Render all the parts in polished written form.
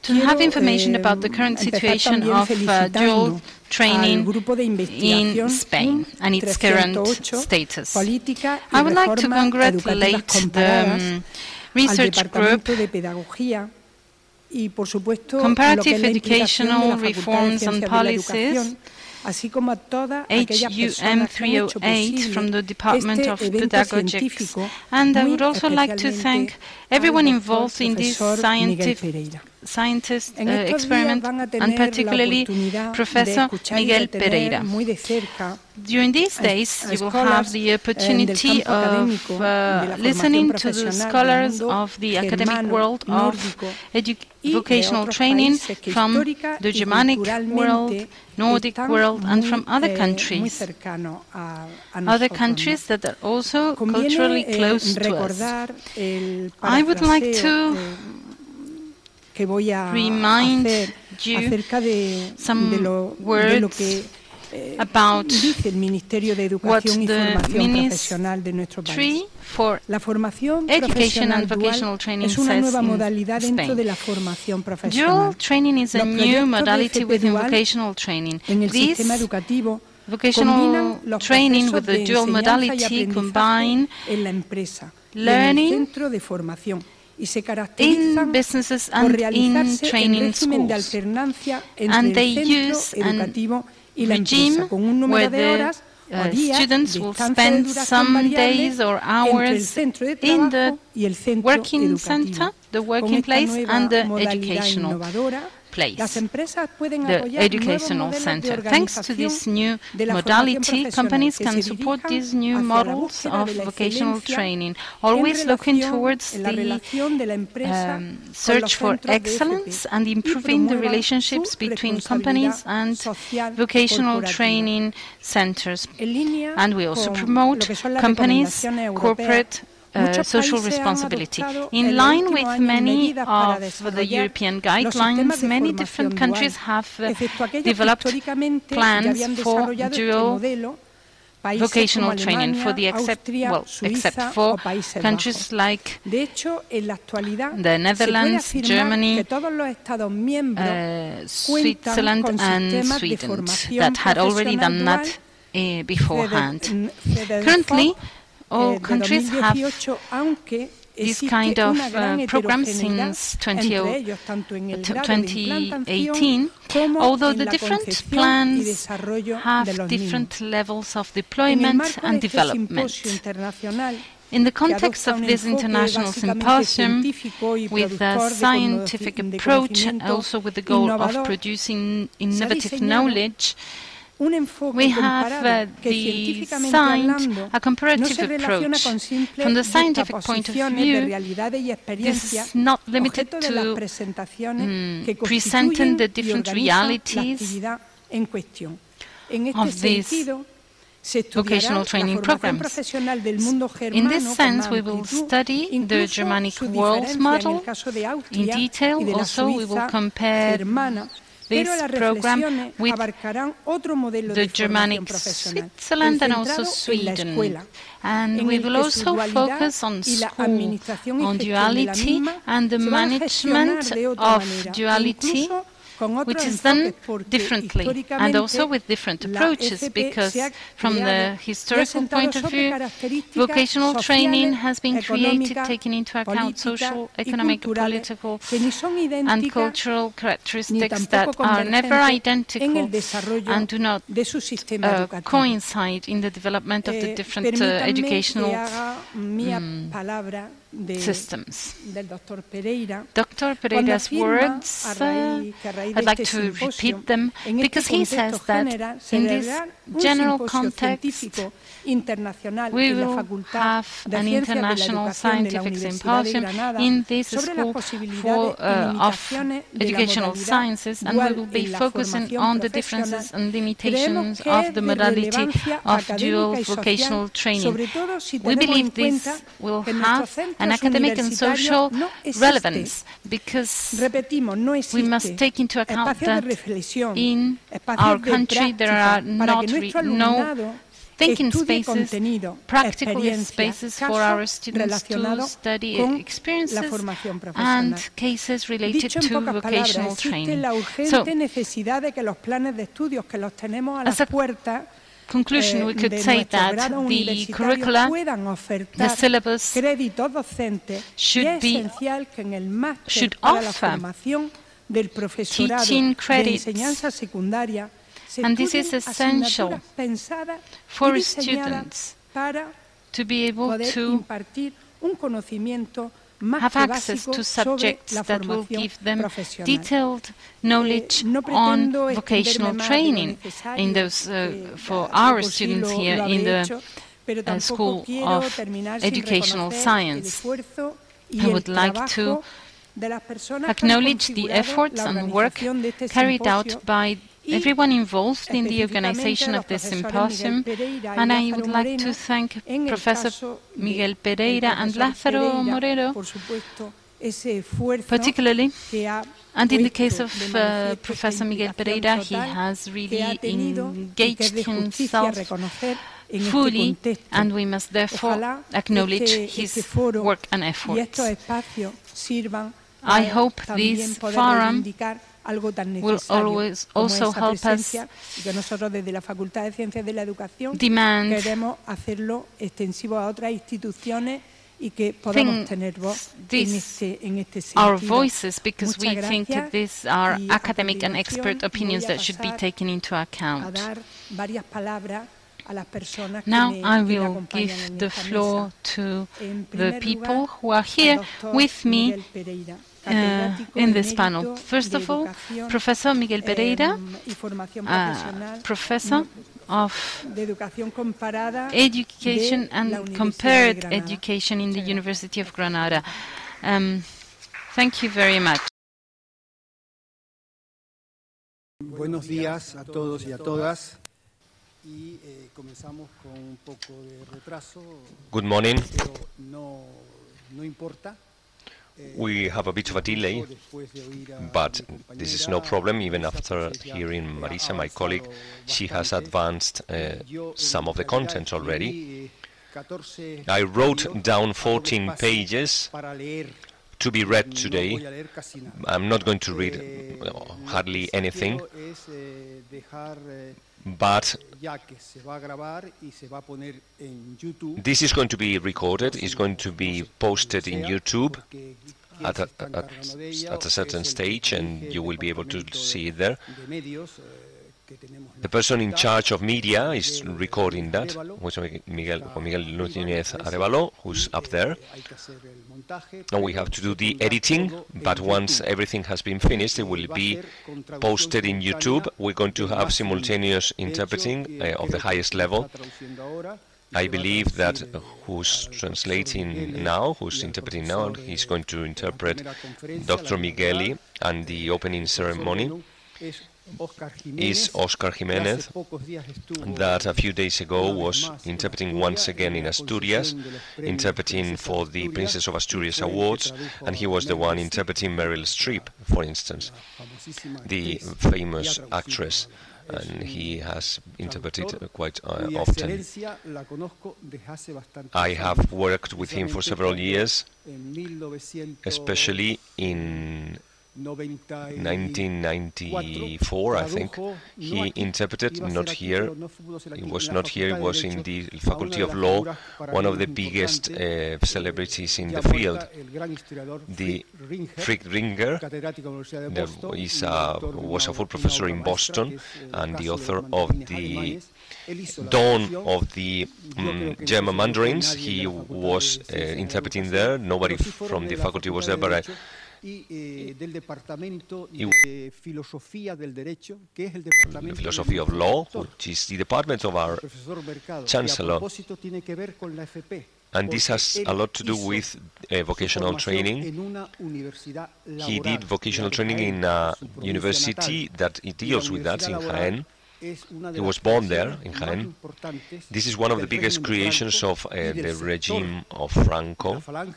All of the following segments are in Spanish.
to have information about the current situation of dual training in Spain and its current status. I would like to congratulate the research group, Comparative Educational Reforms and Policies, HUM 308 from the Department of Pedagogics. And I would also like to thank everyone involved in this scientist experiment, and particularly Professor Miguel Pereira. During these days, you will have the opportunity of listening to the scholars of the academic world of vocational training from the Germanic world, Nordic world, and from other countries that are also culturally close to us. I would like to remind you some words about what the Ministry for Education and Vocational Training says in Spain. Dual training is a new modality within vocational training. This vocational training with the dual modality combine learning in businesses and in training schools, and they use a regime where the students will spend some days or hours in the working center, the working place, and the educational place, the educational center. Thanks to this new modality, companies can support these new models of vocational training, always looking towards the search for excellence and improving the relationships between companies and vocational training centers. And we also promote companies' corporate social responsibility. In line with many of the European guidelines, many different countries have developed plans for dual vocational training, except for countries like the Netherlands, Germany, Switzerland, and Sweden that had already done that beforehand. Currently, all countries have this kind of program since 2018, although the different plans have different levels of deployment and development. In the context of this international symposium, with a scientific approach, also with the goal of producing innovative knowledge, we have designed a comparative approach. From the scientific point of view, this is not limited to presenting the different realities of these vocational training programs. In this sense, we will study the Germanic world model in detail. Also, we will compare this program with the Germanic Switzerland and also Sweden. And we will also focus on school, on duality and the management of duality, which is done differently and also with different approaches, because from the historical point of view, vocational training has been created taking into account social, economic, political and cultural characteristics that are never identical and do not coincide in the development of the different educational systems. Dr. Pereira's words, I'd like to repeat them, because he says that in this general context, we will have an international scientific symposium in this school of educational sciences, and we will be focusing on the differences and limitations of the modality of dual vocational training. We believe this will have an academic and social relevance, because we must take into account that in our country there are no thinking spaces, practical spaces for our students to study experiences and cases related to vocational training. So, as a conclusion, we could say that the curricula, the syllabus, should offer teaching credits, and this is essential for students to be able to have access to subjects that will give them detailed knowledge on vocational training in those, for our students here in the School of Educational Science. I would like to acknowledge the efforts and work carried out by everyone involved in the organization of this symposium, and I would like to thank Professor Miguel Pereira and Lázaro Moreno, particularly. And in the case of Professor Miguel Pereira, he has really engaged himself fully, and we must therefore acknowledge his work and efforts. I hope this forum will always also help us demand our voices, because we think these are academic and expert opinions that should be taken into account. Now I will give the floor to the people who are here with me in this panel. First of all, Professor Miguel Pereira, Professor of Education and Compared Education in the University of Granada. Thank you very much. Buenos días a todos y a todas. Comenzamos con un poco de retraso. Good morning. No importa. We have a bit of a delay, but this is no problem. Even after hearing Marisa, my colleague, she has advanced some of the content already. I wrote down 14 pages to be read today. I'm not going to read hardly anything, but this is going to be recorded, it's going to be posted in YouTube at a certain stage, and you will be able to see it there. The person in charge of media is recording that, which is Miguel Núñez Arevalo, who's up there. And we have to do the editing, but once everything has been finished, it will be posted in YouTube. We're going to have simultaneous interpreting of the highest level. I believe that who's translating now, who's interpreting now, he's going to interpret Dr. Migueli, and the opening ceremony is Oscar Jimenez, that a few days ago was interpreting once again in Asturias, interpreting for the Princess of Asturias Awards, and he was the one interpreting Meryl Streep, for instance, the famous actress, and he has interpreted quite often. I have worked with him for several years, especially in 1994, I think. He interpreted, not here, he was not here, he was in the Faculty of Law, one of the biggest celebrities in the field. The Frick Ringer was a full professor in Boston and the author of the Dawn of the German Mandarins. He was interpreting there. Nobody from the faculty was there, but Philosophy of Law, which is the department of our Chancellor. And this has a lot to do with vocational training. He did vocational training in a university that it deals with that, in Jaén. He was born there, in Jaén. This is one of the biggest creations of the regime of Franco.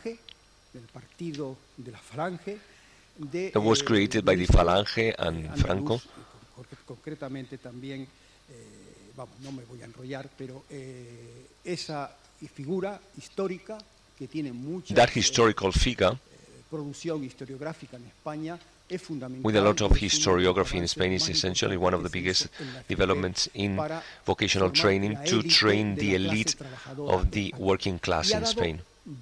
It was created by the Falange and Franco. no me voy a enrollar, pero esa figura histórica que tiene mucha historical figure producción historiográfica en España es fundamental. With a lot of historiography in Spain is essentially one of the biggest developments in vocational training to train the elite of the working class in Spain.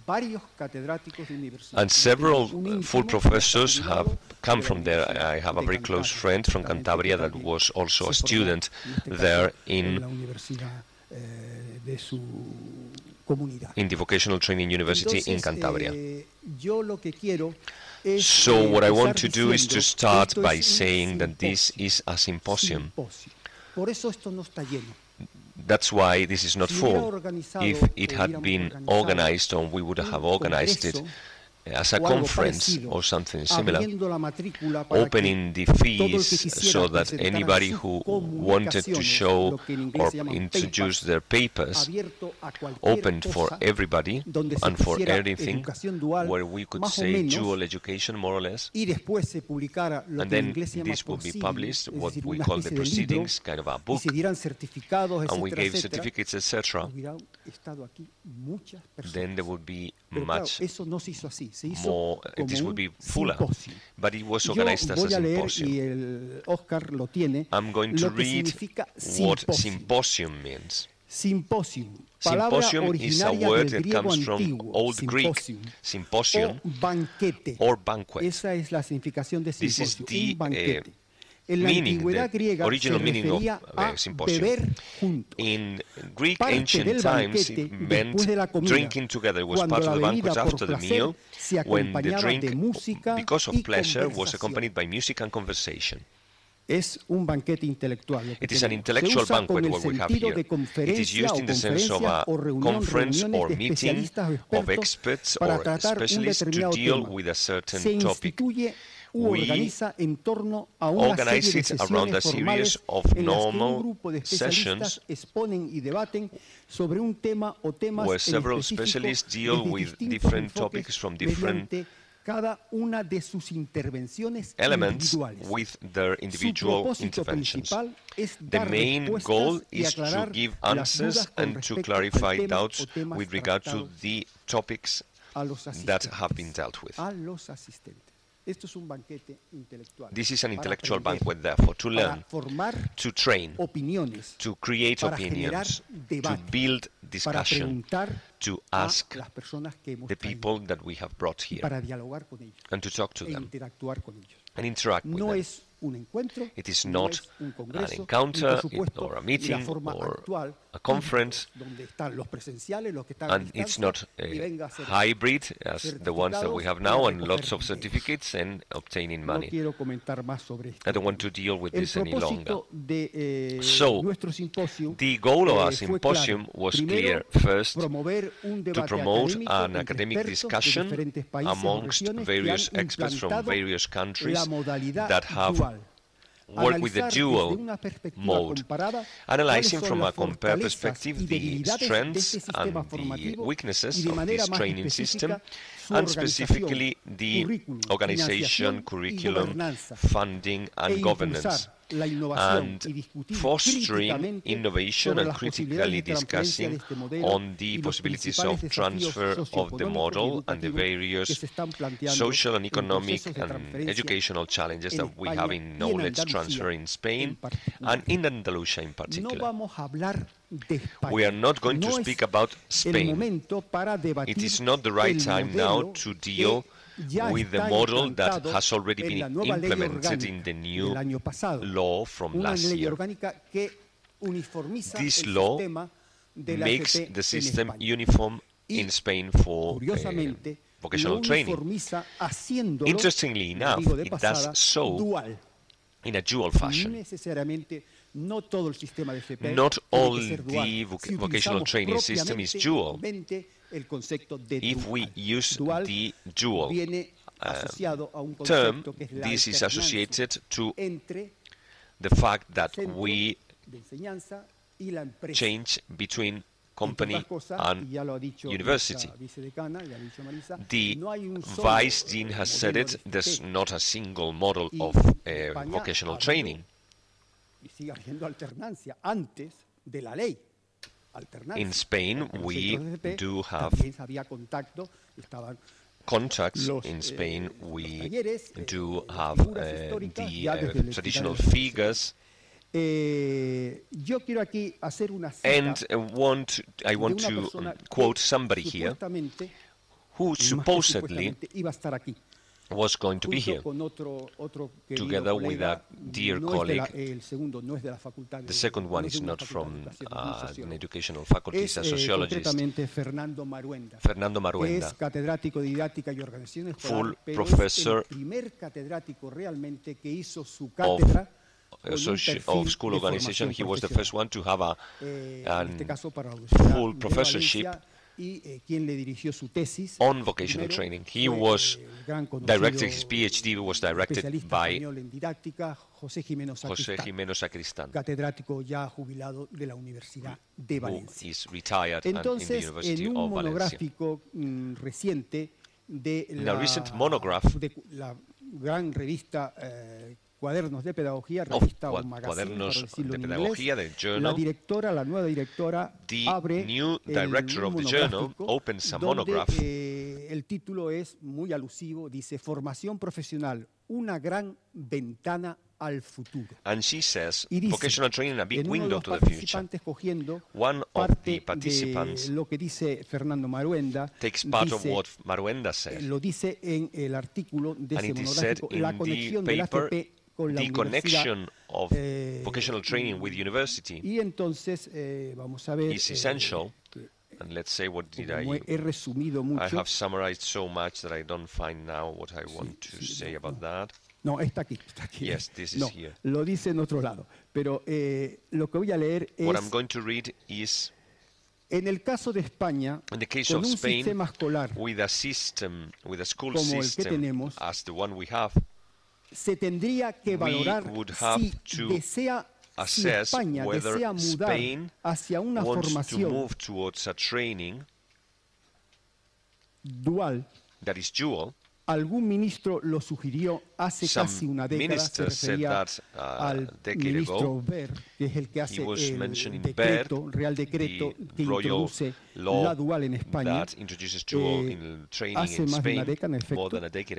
And several full professors have come from there. I have a very close friend from Cantabria that was also a student there in the vocational training university in Cantabria. So what I want to do is to start by saying that this is a symposium. That's why this is not full. If it had been organized, or we would have organized it as a conference or something similar, opening the fees so that anybody who wanted to show or introduce their papers, open for everybody and for everything, where we could say dual education, more or less, and then this would be published, what we call the proceedings, kind of a book, and we gave certificates, etc., then there would be much more, this would be fuller, but it was organized as a symposium. I'm going to read what symposium means. Symposium is a word that comes from Old Greek, symposium, or banquet. This is the meaning, the original meaning of symposium. In Greek ancient times, it meant drinking together. It was part of the banquet after the meal, when the drink, because of pleasure, was accompanied by music and conversation. It is an intellectual banquet what we have here. It is used in the sense of a conference or meeting of experts or specialists to deal with a certain topic. We organize it around a series of normal sessions where several specialists deal with different topics from different elements with their individual interventions. The main goal is to give answers and to clarify doubts with regard to the topics that have been dealt with. This is an intellectual banquet, therefore, to learn, to train, to create opinions, to build discussion, to ask the people that we have brought here, and to talk to them, and interact with them. It is not an encounter or a meeting or a conference, and it's not a hybrid as the ones that we have now, and lots of certificates and obtaining money. I don't want to deal with this any longer. So, the goal of our symposium was clear. First, to promote an academic discussion amongst various experts from various countries that have worked with the dual mode, analyzing from a compared perspective the strengths and the weaknesses of this training system, and specifically the organization, curriculum, funding and governance, and fostering innovation and critically discussing on the possibilities of transfer of the model and the various social and economic and educational challenges that we have in knowledge transfer in Spain and in Andalusia in particular. We are not going to speak about Spain. It is not the right time now to deal with the model that has already been implemented in the new law from last year. This law makes the system uniform in Spain for vocational training. Interestingly enough, it does so in a dual fashion. Not all the vocational training system is dual. If we use the dual term, this is associated to the fact that we change between company and university. The Vice Dean has said it, there's not a single model of vocational training. de la ley. In Spain, we do have contacts. In Spain, we do have the traditional figures. And I want to quote somebody here who supposedly was going to be here, together with a dear colleague. The second one is not from an educational faculty, it's a sociologist, Fernando Maruenda, full professor of school organization. He was the first one to have a full professorship on vocational training. He was directed, his PhD was directed by José Gimeno Sacristán, who is retired in the University of Valencia. In a recent monograph Cuadernos de Pedagogía, revista o magazine, la nueva directora abre opens a monograph, el título es muy alusivo, dice Formación profesional, una gran ventana al futuro. And she says, vocational training, a big window to the future. One of the participants lo que dice Fernando Maruenda, takes part of what Maruenda says. Lo dice en el artículo de ese monográfico, la conexión del AFP con la connection of vocational training with university y entonces, vamos a ver, is essential. And let's say, what did I have summarized so much that I don't find now what I want to say about that. No, está aquí. Yes, this is here. Lo dice en otro lado. Pero lo que voy a leer es... What I'm going to read is... En el caso de España, con un sistema escolar with a school system tenemos, as the one we have, se tendría que valorar si España desea mudar hacia una formación dual. That is dual. Algún ministro lo sugirió hace casi una década, se refería al ministro Ver, que es el que hace el Real Decreto que introduce la dual en España. Hace más de una década, en efecto.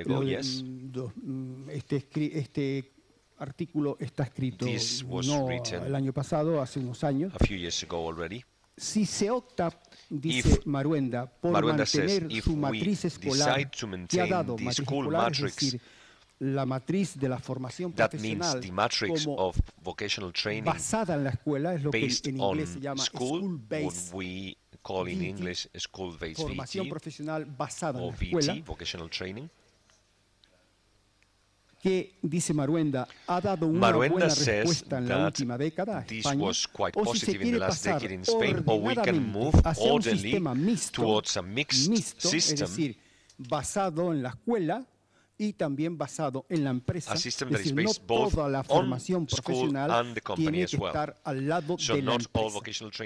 Este artículo está escrito no el año pasado, hace unos años. Si se opta, dice Maruenda, por mantener su matriz escolar que ha dado matricular, es decir, la matriz de la formación profesional como basada en la escuela, es lo que en inglés se llama school-based formación profesional basada en la escuela, que, dice Maruenda, ha dado una buena respuesta en la última década a España, o si se quiere pasar ordenadamente hacia un sistema mixto, es decir, basado en la escuela y también basado en la empresa, es decir, no toda la formación profesional tiene que estar al lado de la empresa,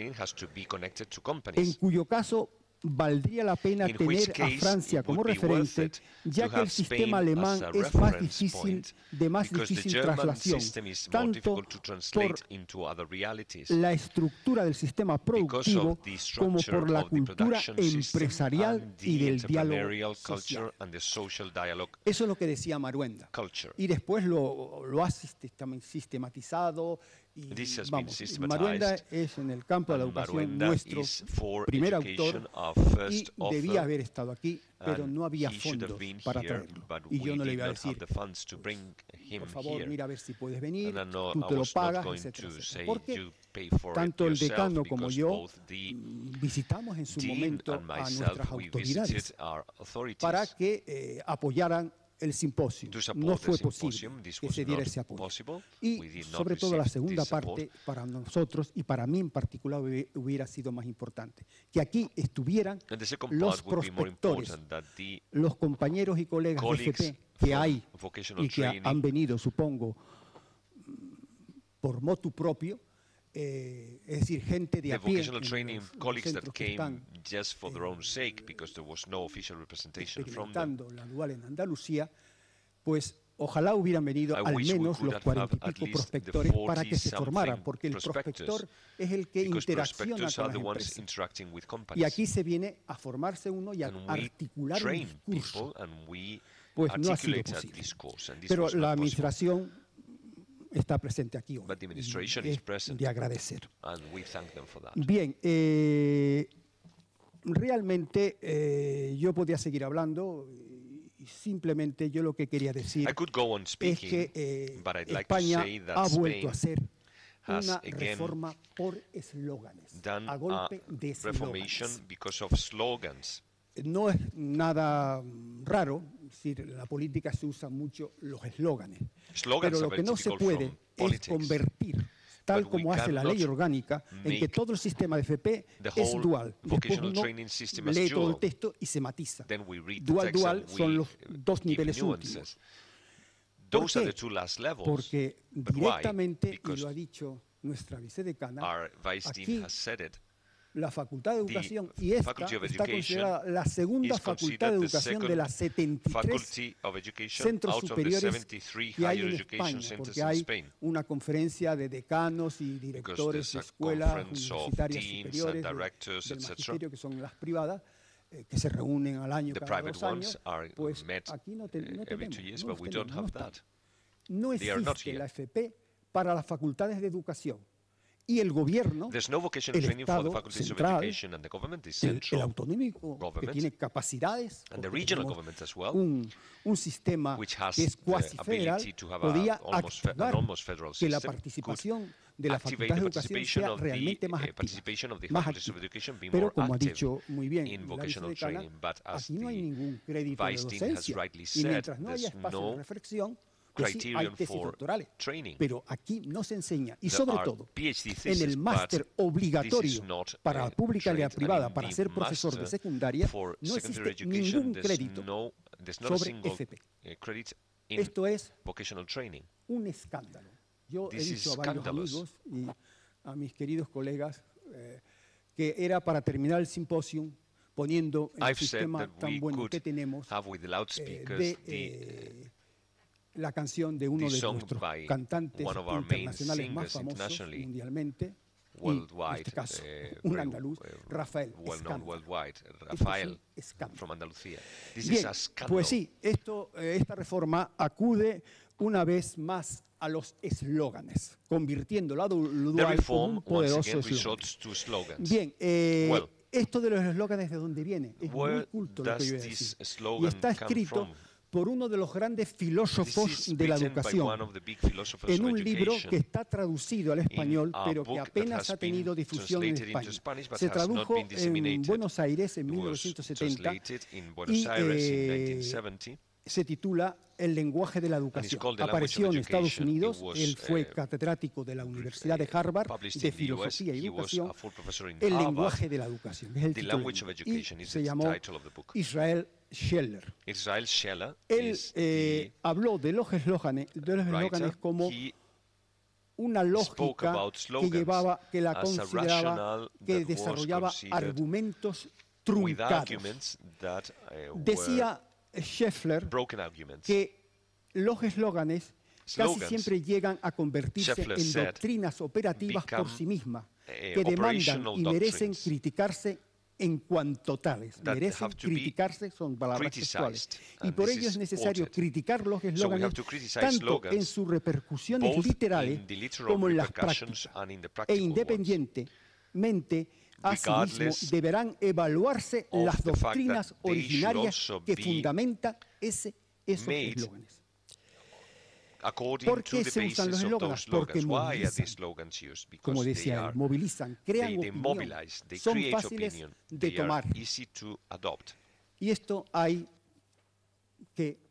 en cuyo caso valdría la pena tener a Francia como referente, ya que el sistema alemán es de más difícil traslación, tanto por la estructura del sistema productivo como por la cultura empresarial y del diálogo social. Eso es lo que decía Maruenda. Y después lo ha sistematizado. Y, Maruenda es en el campo de la educación nuestro primer autor y debía haber estado aquí, pero no había fondos para traerlo. Y yo no le iba a decir, por favor, mira a ver si puedes venir, tú te lo pagas, etcétera, etcétera. Porque tanto el decano como yo visitamos en su momento a nuestras autoridades para que apoyaran el simposio. No fue posible que se diera ese apoyo. Y sobre todo la segunda parte, para nosotros y para mí en particular, hubiera sido más importante. Que aquí estuvieran los prospectores, los compañeros y colegas de FP que hay y que han venido, supongo, por motu propio, es decir, gente de a pie, experimentando la dual en Andalucía, pues Ojalá hubieran venido al menos los 40 y pico prospectores para que se formaran, porque el prospector es el que interacciona con las empresas. Y aquí se viene a formarse uno y a articular un discurso. Pues no ha sido posible. Pero la administración está presente aquí hoy. Es de agradecer. Bien, realmente yo podía seguir hablando. Simplemente yo lo que quería decir es que España ha vuelto a hacer una reforma por eslóganes, a golpe de eslóganes. No es nada raro, es decir, en la política se usan mucho los eslóganes, pero lo que no se puede es convertir, tal como hace la ley orgánica, en que todo el sistema de FP es dual. Después uno lee todo el texto y se matiza. Dual son los dos niveles últimos. ¿Por qué? Porque directamente, y lo ha dicho nuestra vicedecana, aquí la Facultad de Educación, y esta está considerada la segunda Facultad de Educación de las 73 centros superiores que hay en España, porque hay una conferencia de decanos y directores de escuelas universitarias superiores del magisterio, que son las privadas, que se reúnen al año cada 2 años, pues aquí no tenemos. No existe la FP para las facultades de educación. Y el gobierno, el Estado central, el autonómico, que tiene capacidades, un sistema que es cuasi federal, podía activar que la participación de la Facultad de Educación sea realmente más activa. Pero como ha dicho muy bien la vicedecana, aquí no hay ningún crédito de docencia. Y mientras no haya espacio de reflexión, pues sí, hay tesis doctorales, pero aquí no se enseña. Y sobre todo, en el máster obligatorio para la pública y la privada para ser profesor de secundaria, no existe ningún crédito sobre FP. Esto es un escándalo. Yo he dicho a varios amigos y a mis queridos colegas que era para terminar el simposium poniendo el sistema tan bueno que tenemos de la canción de uno de nuestros cantantes internacionales más famosos mundialmente, y en este caso un andaluz, Rafael Escándalo. Bien, pues sí, esta reforma acude una vez más a los eslóganes, convirtiendo la dual como un poderoso eslogan. Bien, esto de los eslóganes, ¿de dónde viene? Es muy culto lo que yo voy a decir. Y está escrito por uno de los grandes filósofos de la educación, en un libro que está traducido al español, pero que apenas ha tenido difusión en España. Se tradujo en Buenos Aires en 1970 y se titula El lenguaje de la educación. Apareció en Estados Unidos, él fue catedrático de la Universidad de Harvard de Filosofía y Educación, El lenguaje de la educación, es el título, y se llamó Israel Scheller. Él habló de los eslóganes como una lógica que la consideraba, que desarrollaba argumentos truncados. Decía Scheffler que los eslóganes casi siempre llegan a convertirse en doctrinas operativas por sí mismas, que demandan y merecen criticarse en cuanto tales. Merecen criticarse, son palabras textuales. Y por ello es necesario criticar los eslóganes tanto en sus repercusiones literales como en las prácticas. E independientemente, asimismo, deberán evaluarse las doctrinas originarias que fundamentan esos eslóganes. ¿Por qué se usan los eslóganes? Porque movilizan, como decía él, movilizan, crean opinión, son fáciles de tomar. Y esto hay que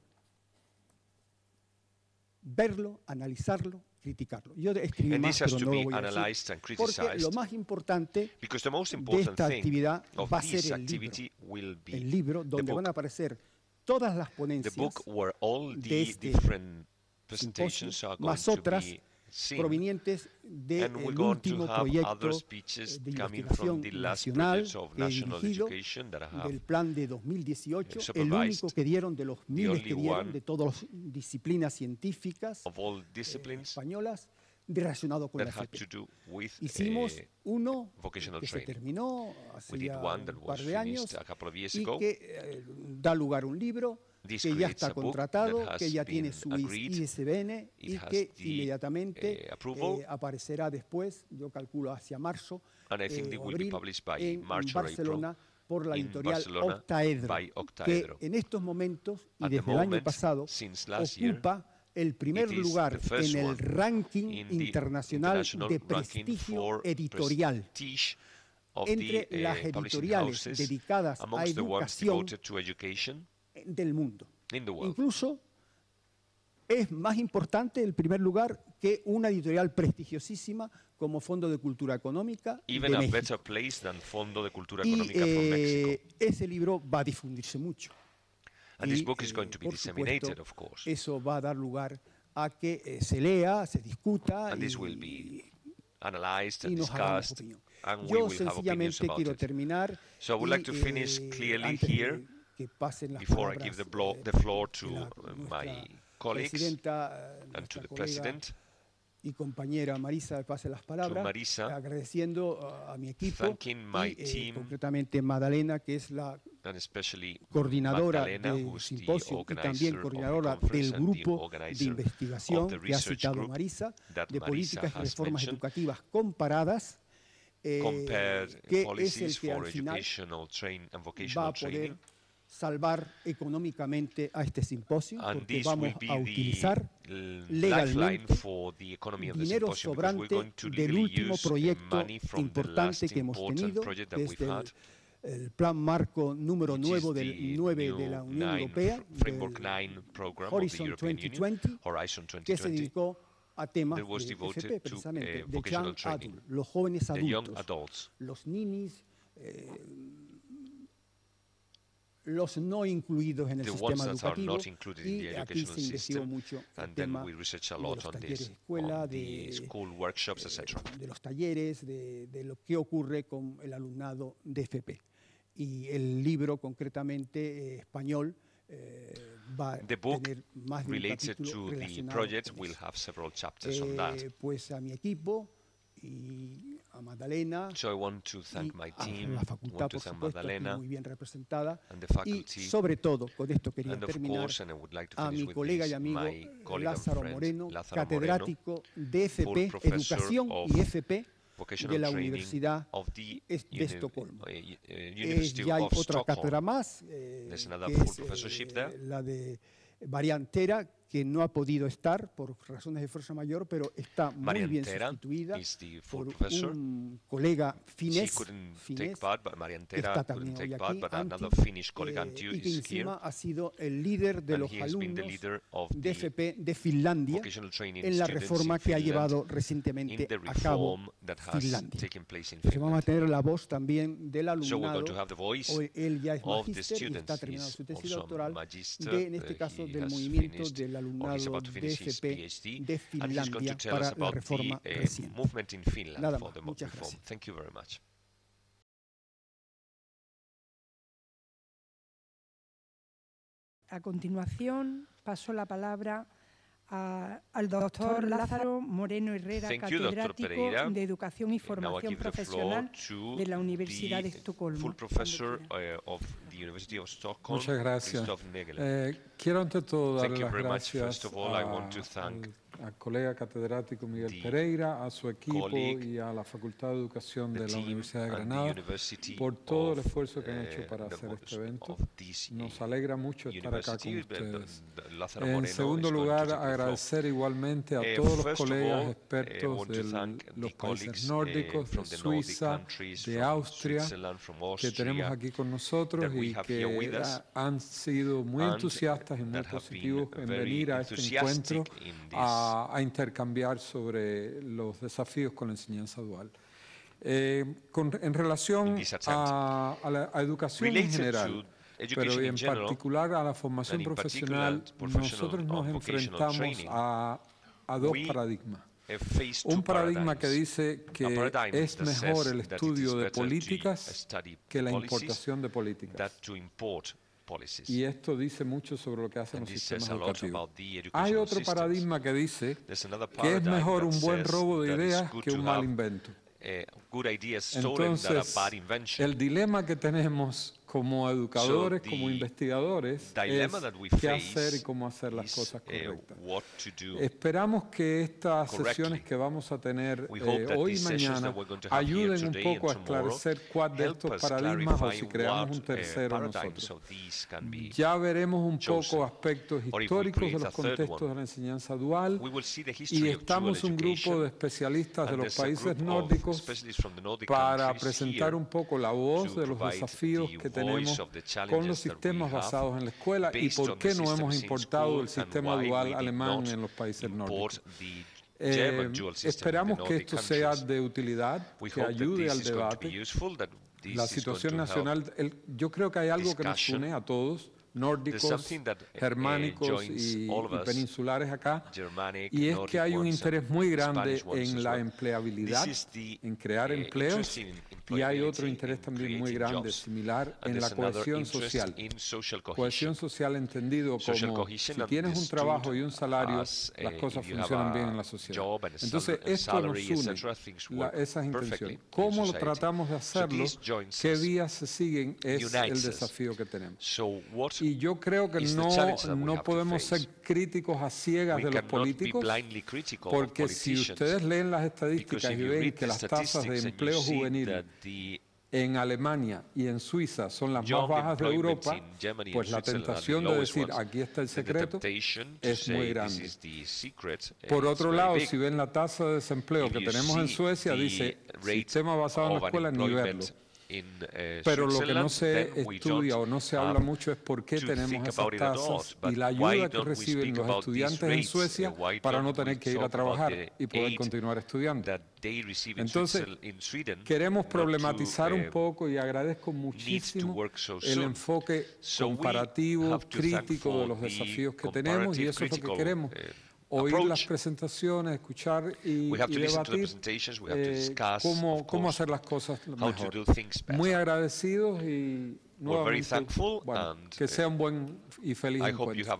verlo, analizarlo, criticarlo. Yo escribí más, pero no lo voy a decir, porque lo más importante de esta actividad va a ser el libro donde van a aparecer todas las ponencias de este simposio, más otras provenientes del último proyecto de investigación nacional que he dirigido, del plan de 2018, el único que dieron de los miles que dieron de todas las disciplinas científicas españolas relacionado con la FP. Hicimos uno que se terminó hace ya un par de años y que da lugar a un libro que ya está contratado, que ya tiene su ISBN y que inmediatamente aparecerá después, yo calculo hacia marzo o abril, en Barcelona por la editorial Octaedro, que en estos momentos y desde el año pasado ocupa el primer lugar en el ranking internacional de prestigio editorial entre las editoriales dedicadas a educación del mundo. Incluso es más importante el primer lugar que una editorial prestigiosísima como Fondo de Cultura Económica de México. Ese libro va a difundirse mucho. And this book is going to be disseminated, of course. Eso va a dar lugar a que se lea, se discuta and this will be analyzed and discussed, and we Yo will have opinions sencillamente about quiero it. terminar So I would like to finish clearly here before I give the floor to my colleagues and to the President. Y compañera Marisa pase las palabras, agradeciendo a mi equipo y concretamente Magdalena, que es la coordinadora del simposio y también coordinadora del grupo de investigación que ha citado Marisa, de políticas y reformas educativas comparadas, que es el que al final va a poder salvar económicamente a este simposio, porque vamos a utilizar legalmente dinero sobrante del último proyecto importante que hemos tenido, que es el Plan Marco número 9 de la Unión Europea, Horizon 2020, que se dedicó a temas de FP, precisamente, de Young Adult, los jóvenes adultos, los ninis, los no incluidos en el sistema educativo, y aquí se investigó mucho el tema de los talleres de escuela, de los talleres, de lo que ocurre con el alumnado de FP. Y el libro, The concretamente español, va a tener más de un capítulo relacionado con eso. Pues a mi equipo y a Magdalena, So I want to thank my team, la facultad, want to por thank supuesto, Magdalena, muy bien representada, and the faculty, y sobre todo, con esto quería and of terminar, course, and I would like to a finish mi with colega this, y amigo my colleague and Lázaro friend, Moreno, Lázaro catedrático de FP, full professor Educación of y FP vocational de la training Universidad of the de Estocolmo. University Ya hay of otra cátedra Stockholm. más, There's another que full es professorship there. la de Variantera, que no ha podido estar por razones de fuerza mayor, pero está muy bien sustituida por un colega finés, que está también hoy aquí, y que encima ha sido el líder de los alumnos de FP de Finlandia en la reforma que ha llevado recientemente a cabo Finlandia. Entonces vamos a tener la voz también del alumnado. Hoy él ya es magíster y está terminando su tesis doctoral en este caso del movimiento del alumnado de FP de Finlandia para la reforma reciente. Nada más, muchas gracias. A continuación, paso la palabra al doctor Lázaro Moreno Herrera, catedrático de Educación y Formación Profesional de la Universidad de Estocolmo. Muchas gracias. Quiero ante todo darle las gracias al colega catedrático Miguel Pereira, a su equipo y a la Facultad de Educación de la Universidad de Granada por todo el esfuerzo que han hecho para hacer este evento. Nos alegra mucho estar acá con ustedes. En segundo lugar, agradecer igualmente a todos los colegas expertos de los países nórdicos, de Suiza, de Austria, que tenemos aquí con nosotros y que han sido muy entusiastas y muy positivos en venir a este encuentro a intercambiar sobre los desafíos con la enseñanza dual. En relación a la educación en general, pero en particular a la formación profesional, nosotros nos enfrentamos a dos paradigmas. Un paradigma que dice que es mejor el estudio de políticas que la importación de políticas. Y esto dice mucho sobre lo que hacen los sistemas educativos. Hay otro paradigma que dice que es mejor un buen robo de ideas que un mal invento. Entonces, el dilema que tenemos como educadores, como investigadores, es qué hacer y cómo hacer las cosas correctas. Esperamos que estas sesiones que vamos a tener hoy y mañana ayuden un poco a esclarecer cuál de estos paradigmas o si creamos un tercero nosotros. Ya veremos un poco aspectos históricos de los contextos de la enseñanza dual y estamos un grupo de especialistas de los países nórdicos para presentar un poco la voz de los desafíos que tenemos con los sistemas basados en la escuela y por qué no hemos importado el sistema dual alemán en los países nórdicos. Esperamos que esto sea de utilidad, que ayude al debate. La situación nacional, yo creo que hay algo que nos une a todos, nórdicos, germánicos y peninsulares acá, y es que hay un interés muy grande en la empleabilidad, en crear empleos, y hay otro interés también muy grande, similar, en la cohesión social. Cohesión social entendido como si tienes un trabajo y un salario, las cosas funcionan bien en la sociedad. Entonces, esto nos une, esas intenciones. ¿Cómo lo tratamos de hacerlo? ¿Qué vías se siguen? Es el desafío que tenemos. Y yo creo que no podemos ser críticos a ciegas de los políticos, porque si ustedes leen las estadísticas y ven que las tasas de empleo juvenil en Alemania y en Suiza son las más bajas de Europa, pues la tentación de decir aquí está el secreto es muy grande. Por otro lado, si ven la tasa de desempleo que tenemos en Suecia, dice sistema basado en la escuela, ni verlo. Pero lo que no se estudia o no se habla mucho es por qué tenemos esas tasas y la ayuda que reciben los estudiantes en Suecia para no tener que ir a trabajar y poder continuar estudiando. Entonces, queremos problematizar un poco y agradezco muchísimo el enfoque comparativo, crítico de los desafíos que tenemos y eso es lo que queremos. Oír las presentaciones, escuchar y debatir cómo hacer las cosas mejor. Muy agradecidos y nuevamente, bueno, que sea un buen y feliz encuentro.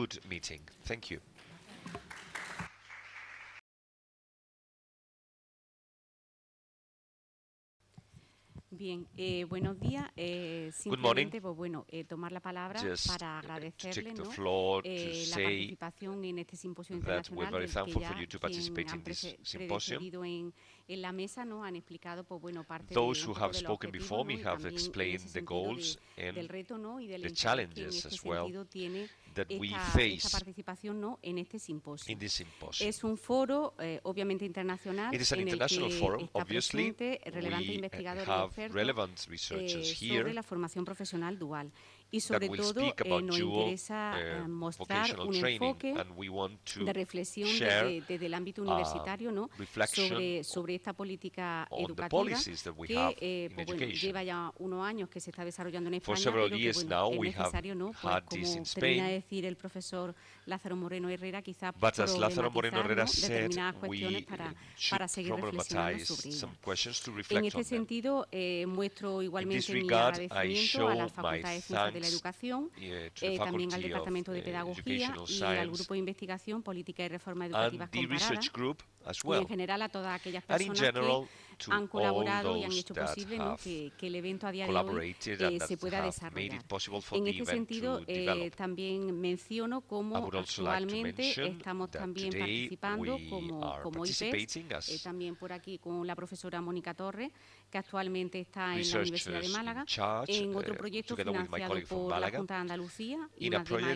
Bien, buenos días. Simplemente, pues bueno, tomar la palabra para agradecerle la participación en este simposio internacional del que ya quien han precedido en la mesa, ¿no? Han explicado, pues bueno, parte de los objetivos, ¿no? Y también en ese sentido del reto, ¿no? Y del enfoque que en este sentido tiene esta participación, ¿no? En este simposio. Es un foro, obviamente internacional, en el que está presente relevante investigadores y expertos sobre la formación profesional dual. Y sobre todo nos interesa mostrar un enfoque de reflexión desde el ámbito universitario, ¿no? sobre esta política educativa que pues bueno, lleva ya unos años que se está desarrollando en España, pero que bueno, es necesario, ¿no? Pues, como termina de decir el profesor Lázaro Moreno Herrera, quizás problematizar determinadas cuestiones para seguir reflexionando sobre ellas. En este sentido, muestro igualmente mi agradecimiento a la Facultad de Ciencias de la Educación, también al Departamento de Pedagogía y al Grupo de Investigación, Política y Reforma Educativas Comparadas, y en general a todas aquellas personas que han colaborado y han hecho posible, ¿no? que el evento a día de hoy se pueda desarrollar. En este sentido, también menciono cómo actualmente estamos también participando como IPES, también por aquí con la profesora Mónica Torres, que actualmente está en la Universidad de Málaga, en otro proyecto financiado por la Junta de Andalucía y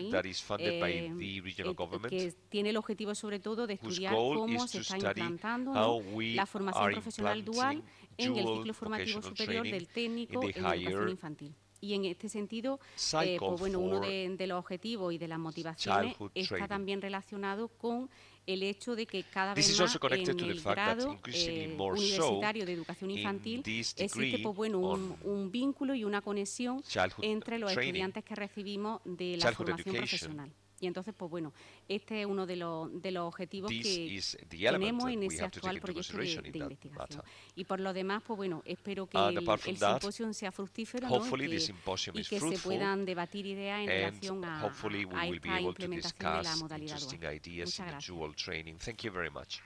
que tiene el objetivo sobre iniciativa de estudiar cómo se está implantando, ¿no?, la formación profesional dual en el ciclo formativo superior del técnico en educación infantil. Y en este sentido, pues bueno, uno de los objetivos y de las motivaciones está también relacionado con el hecho de que cada vez más en el grado universitario de educación infantil existe, pues bueno, un vínculo y una conexión entre los estudiantes que recibimos de la formación profesional. Y entonces, pues bueno, este es uno de los objetivos que tenemos en ese actual proyecto de investigación. Y por lo demás, pues bueno, espero que el simposio sea fructífero, ¿no? y que se puedan debatir ideas en relación a esta implementación de la modalidad dual. Muchas gracias.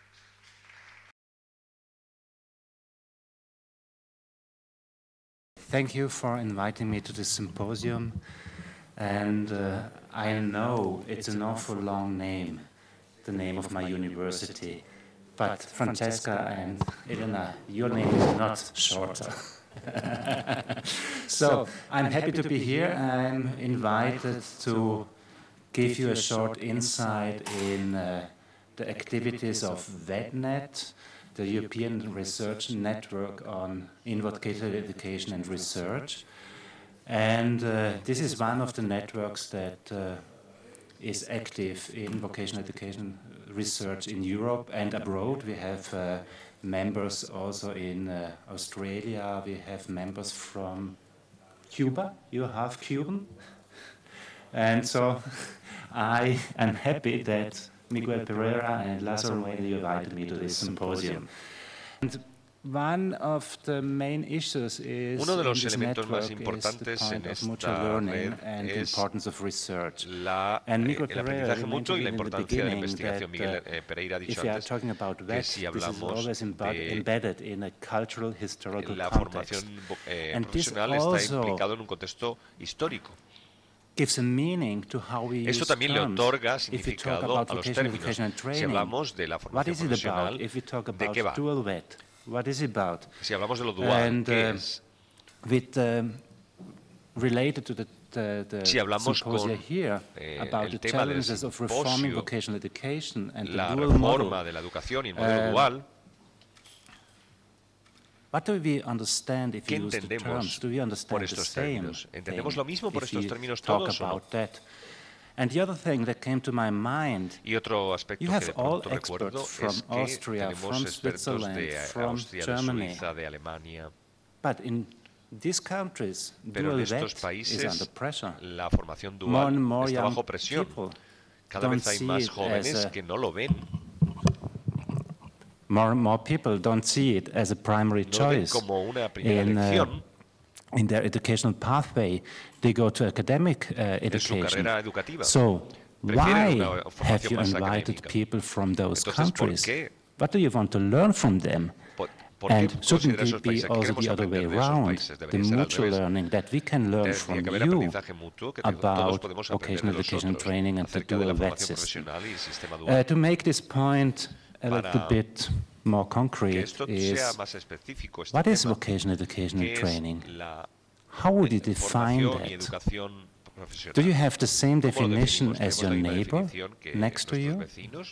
Thank you for inviting me to this symposium. And I know it's an awful long name, the name of my university. But Francesca and Elena, your name is not shorter. So I'm happy to be here. I'm invited to give you a short insight in the activities of VEDNet, the European Research Network on Inward-Vocational Education and Research. And this is one of the networks that is active in vocational education research in Europe and abroad. We have members also in Australia. We have members from Cuba. You have Cuban. And so I am happy that Miguel Pereira and Lázaro Nuevo invited me to this symposium. And one of the main issues is uno de los elementos más importantes en esta red es el aprendizaje mutuo y la importancia de la investigación. Miguel Pereira ha dicho antes que si hablamos de la formación profesional está implicado en un contexto histórico. Esto también le otorga significado a los términos. Si hablamos de la formación profesional, ¿de qué va? What is it about? Si hablamos de lo dual, ¿qué es? Related to the symposia here about the challenges of reforming vocational education and the dual model. De la educación y el modelo dual. What do we understand if you use the terms? Do we understand the same? ¿Entendemos lo mismo por estos términos todos o no? And the other thing that came to my mind, y otro aspecto you have all experts from Austria, from Switzerland, from Germany, de Alemania. But in these countries, dual VET is under pressure. La formación dual está bajo presión. Cada vez hay más jóvenes que no lo ven. More and more people don't see it as a primary choice. Como una primera elección. In their educational pathway, they go to academic education. So why have you invited people from those countries? What do you want to learn from them? And shouldn't it be also the other way around, the mutual learning that we can learn from you about vocational education and training and the dual VET system? To make this point a little bit more concrete is, what is vocational education and training? How would you define that? Do you have the same definition as your neighbor next to you?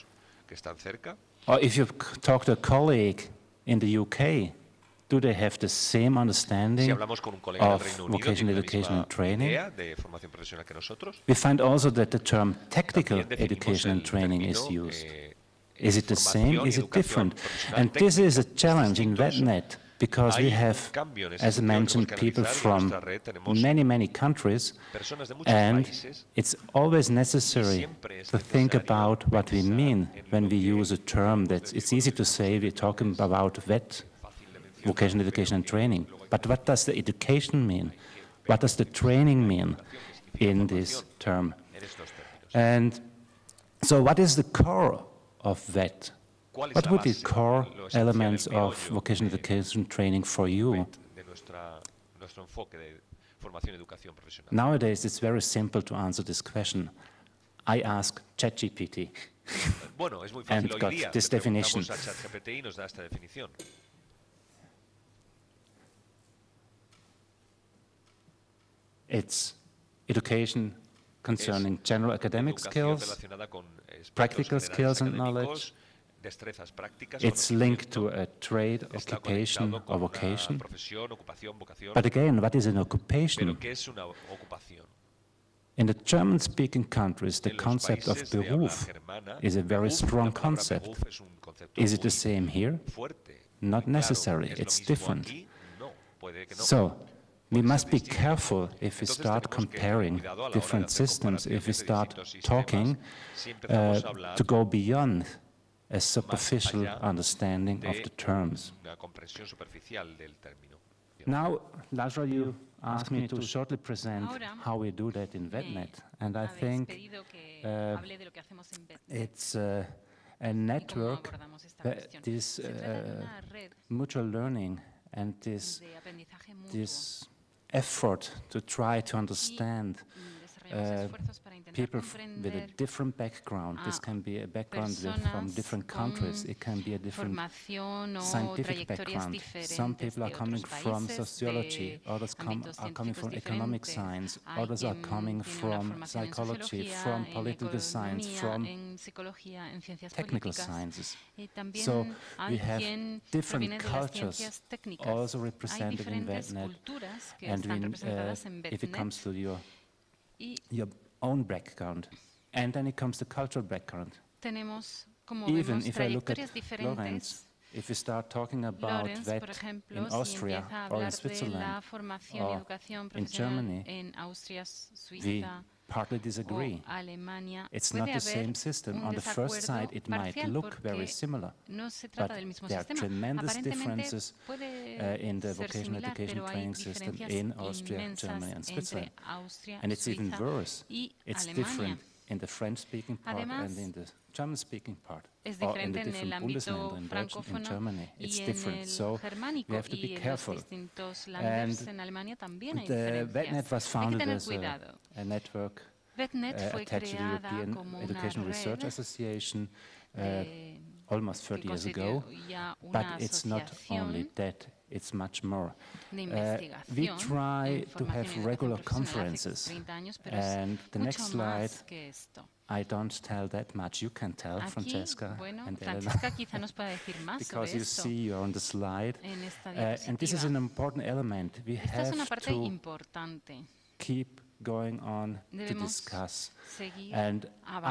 Or if you talk to a colleague in the UK, do they have the same understanding of vocational education and training? We find also that the term technical education and training is used. Is it the same? Is it different? And this is a challenge in VEDNet, because we have, as I mentioned, people from many, many countries, and it's always necessary to think about what we mean when we use a term that it's easy to say we're talking about VET, vocational education and training. But what does the education mean? What does the training mean in this term? And so what is the core of VET? What would be core elements of vocational education training for you? Nowadays, it's very simple to answer this question. I ask ChatGPT and got this definition. It's education concerning general academic skills, practical skills and knowledge. It's linked to a trade, occupation, or vocation. But again, what is an occupation? In the German-speaking countries, the concept of Beruf is a very strong concept. Is it the same here? Not necessarily. It's different. So, we must be careful if we start comparing different systems, if we start talking to go beyond a superficial understanding of the terms. Now, Lazaro, you asked me to shortly present how we do that in VetNet, and I think it's a network, this mutual learning and this effort to try to understand people with a different background. This can be a background from different countries. It can be a different scientific background. Some people are coming from sociology, others are coming from economic science, others are coming from psychology, from political science, from technical sciences. So we have different cultures also represented in VetNet, and if it comes to your own background, and then it comes to cultural background. Even if I look at Lorenz, if we start talking about vet in Austria or in Switzerland or in Germany, we partly disagree. It's not the same system. On the first sight, it might look very similar, but there are tremendous differences in the vocational education training system in Austria, Germany, and Switzerland. And it's even worse. It's different in the French-speaking part and in the German-speaking part, or in the different Bundesländer in Deutschland, in Germany. It's different, so we have to be careful. And the VetNet was founded as a network attached to the European Educational Research Association almost 30 years ago, but it's not only that, it's much more. We try to have regular conferences, and the next slide, I don't tell that much. You can tell, Francesca and Elena, because you see you're on the slide. And this is an important element. We have to keep going on to discuss. And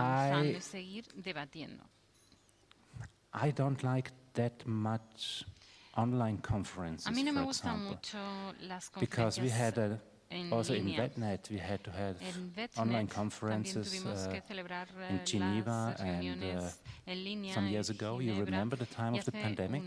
I don't like that much online conferences, for example, because we had also in VetNet, we had to have online conferences in Geneva and some years ago. You remember the time of the pandemic?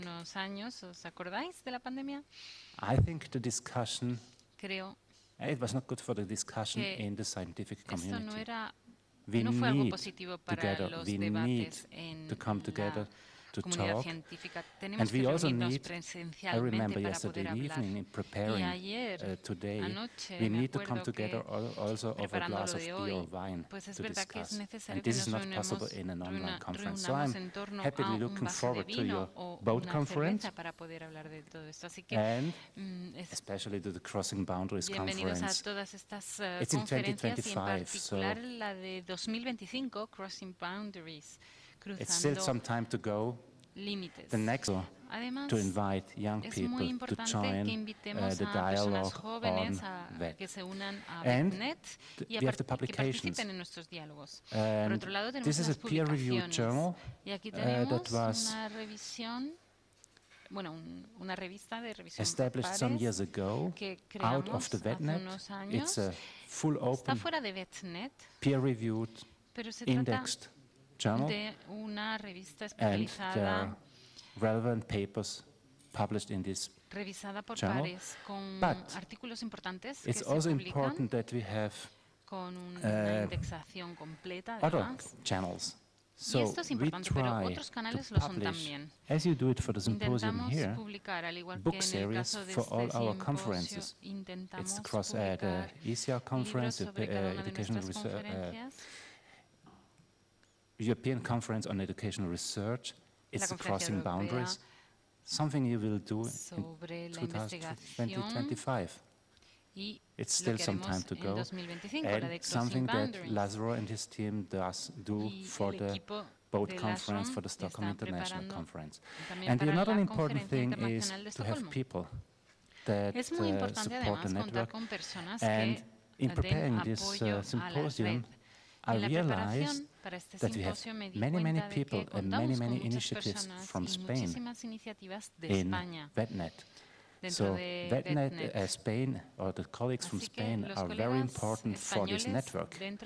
I think the discussion, it was not good for the discussion in the scientific community. We need together, we need to come together to talk, and we also need, I remember yesterday evening in preparing today, we need to come together also over a glass of beer or wine to discuss, and this is not possible in an online conference. So I'm happily looking forward to your boat conference, and especially to the Crossing Boundaries conference. It's in 2025, so it's still some time to go. The next to invite young people to join the dialogue on VET. And we have the publications. And this is a peer-reviewed journal that was established some years ago out of the VetNet. It's a full open, peer-reviewed, indexed journal, and there are relevant papers published in this journal. But it's also important that we have other channels. So we try to publish, as you do it for the symposium here, book series for all our conferences. It's the ECR conference, Educational Research, European Conference on Educational Research. It's the Crossing Boundaries, something you will do in 2025. It's still some time to go, and something that Lazaro and his team do for the boat conference, for the Stockholm International Conference. And the another important thing is to have people that support the network. And in preparing this symposium, I realized that we have many people and many initiatives from Spain in VetNet. So VetNet Spain, or the colleagues from Spain, are very important for this network. And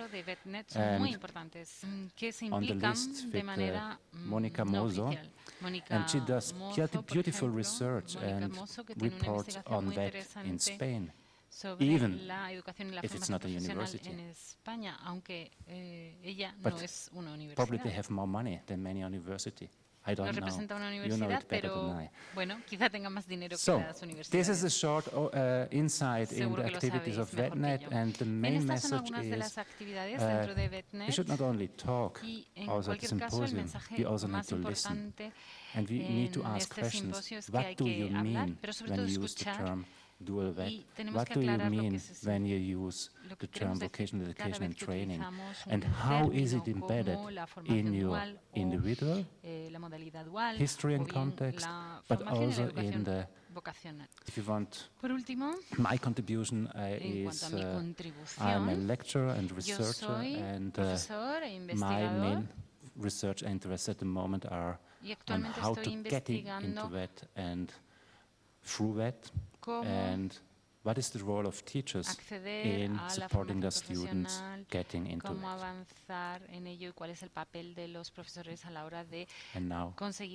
on the list with Monica Mozo, and she does beautiful research and reports on vet in Spain, even if it's not a university. But probably they have more money than many universities. I don't know. You know it better than I. So, this is a short insight in the activities of VetNet, and the main message is we should not only talk also at the symposium, we also need to listen. And we need to ask questions. What do you mean when you use the term dual vet? What do you mean when you use the term vocational education and training? And how is it embedded in your individual history and context, but also in the, if you want, my contribution is I'm a lecturer and researcher, and my main research interests at the moment are on how to get into vet and through vet, and what is the role of teachers in supporting the students getting into vet. And now,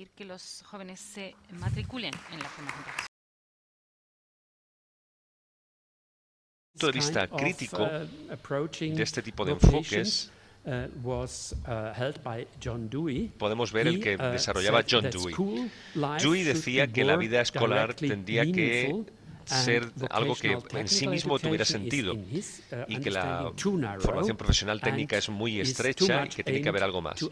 punto de vista crítico de este tipo de enfoques, podemos ver el que desarrollaba John Dewey. Dewey decía que la vida escolar tendría que ser algo que en sí mismo tuviera sentido y que la formación profesional técnica es muy estrecha y que tiene que haber algo más.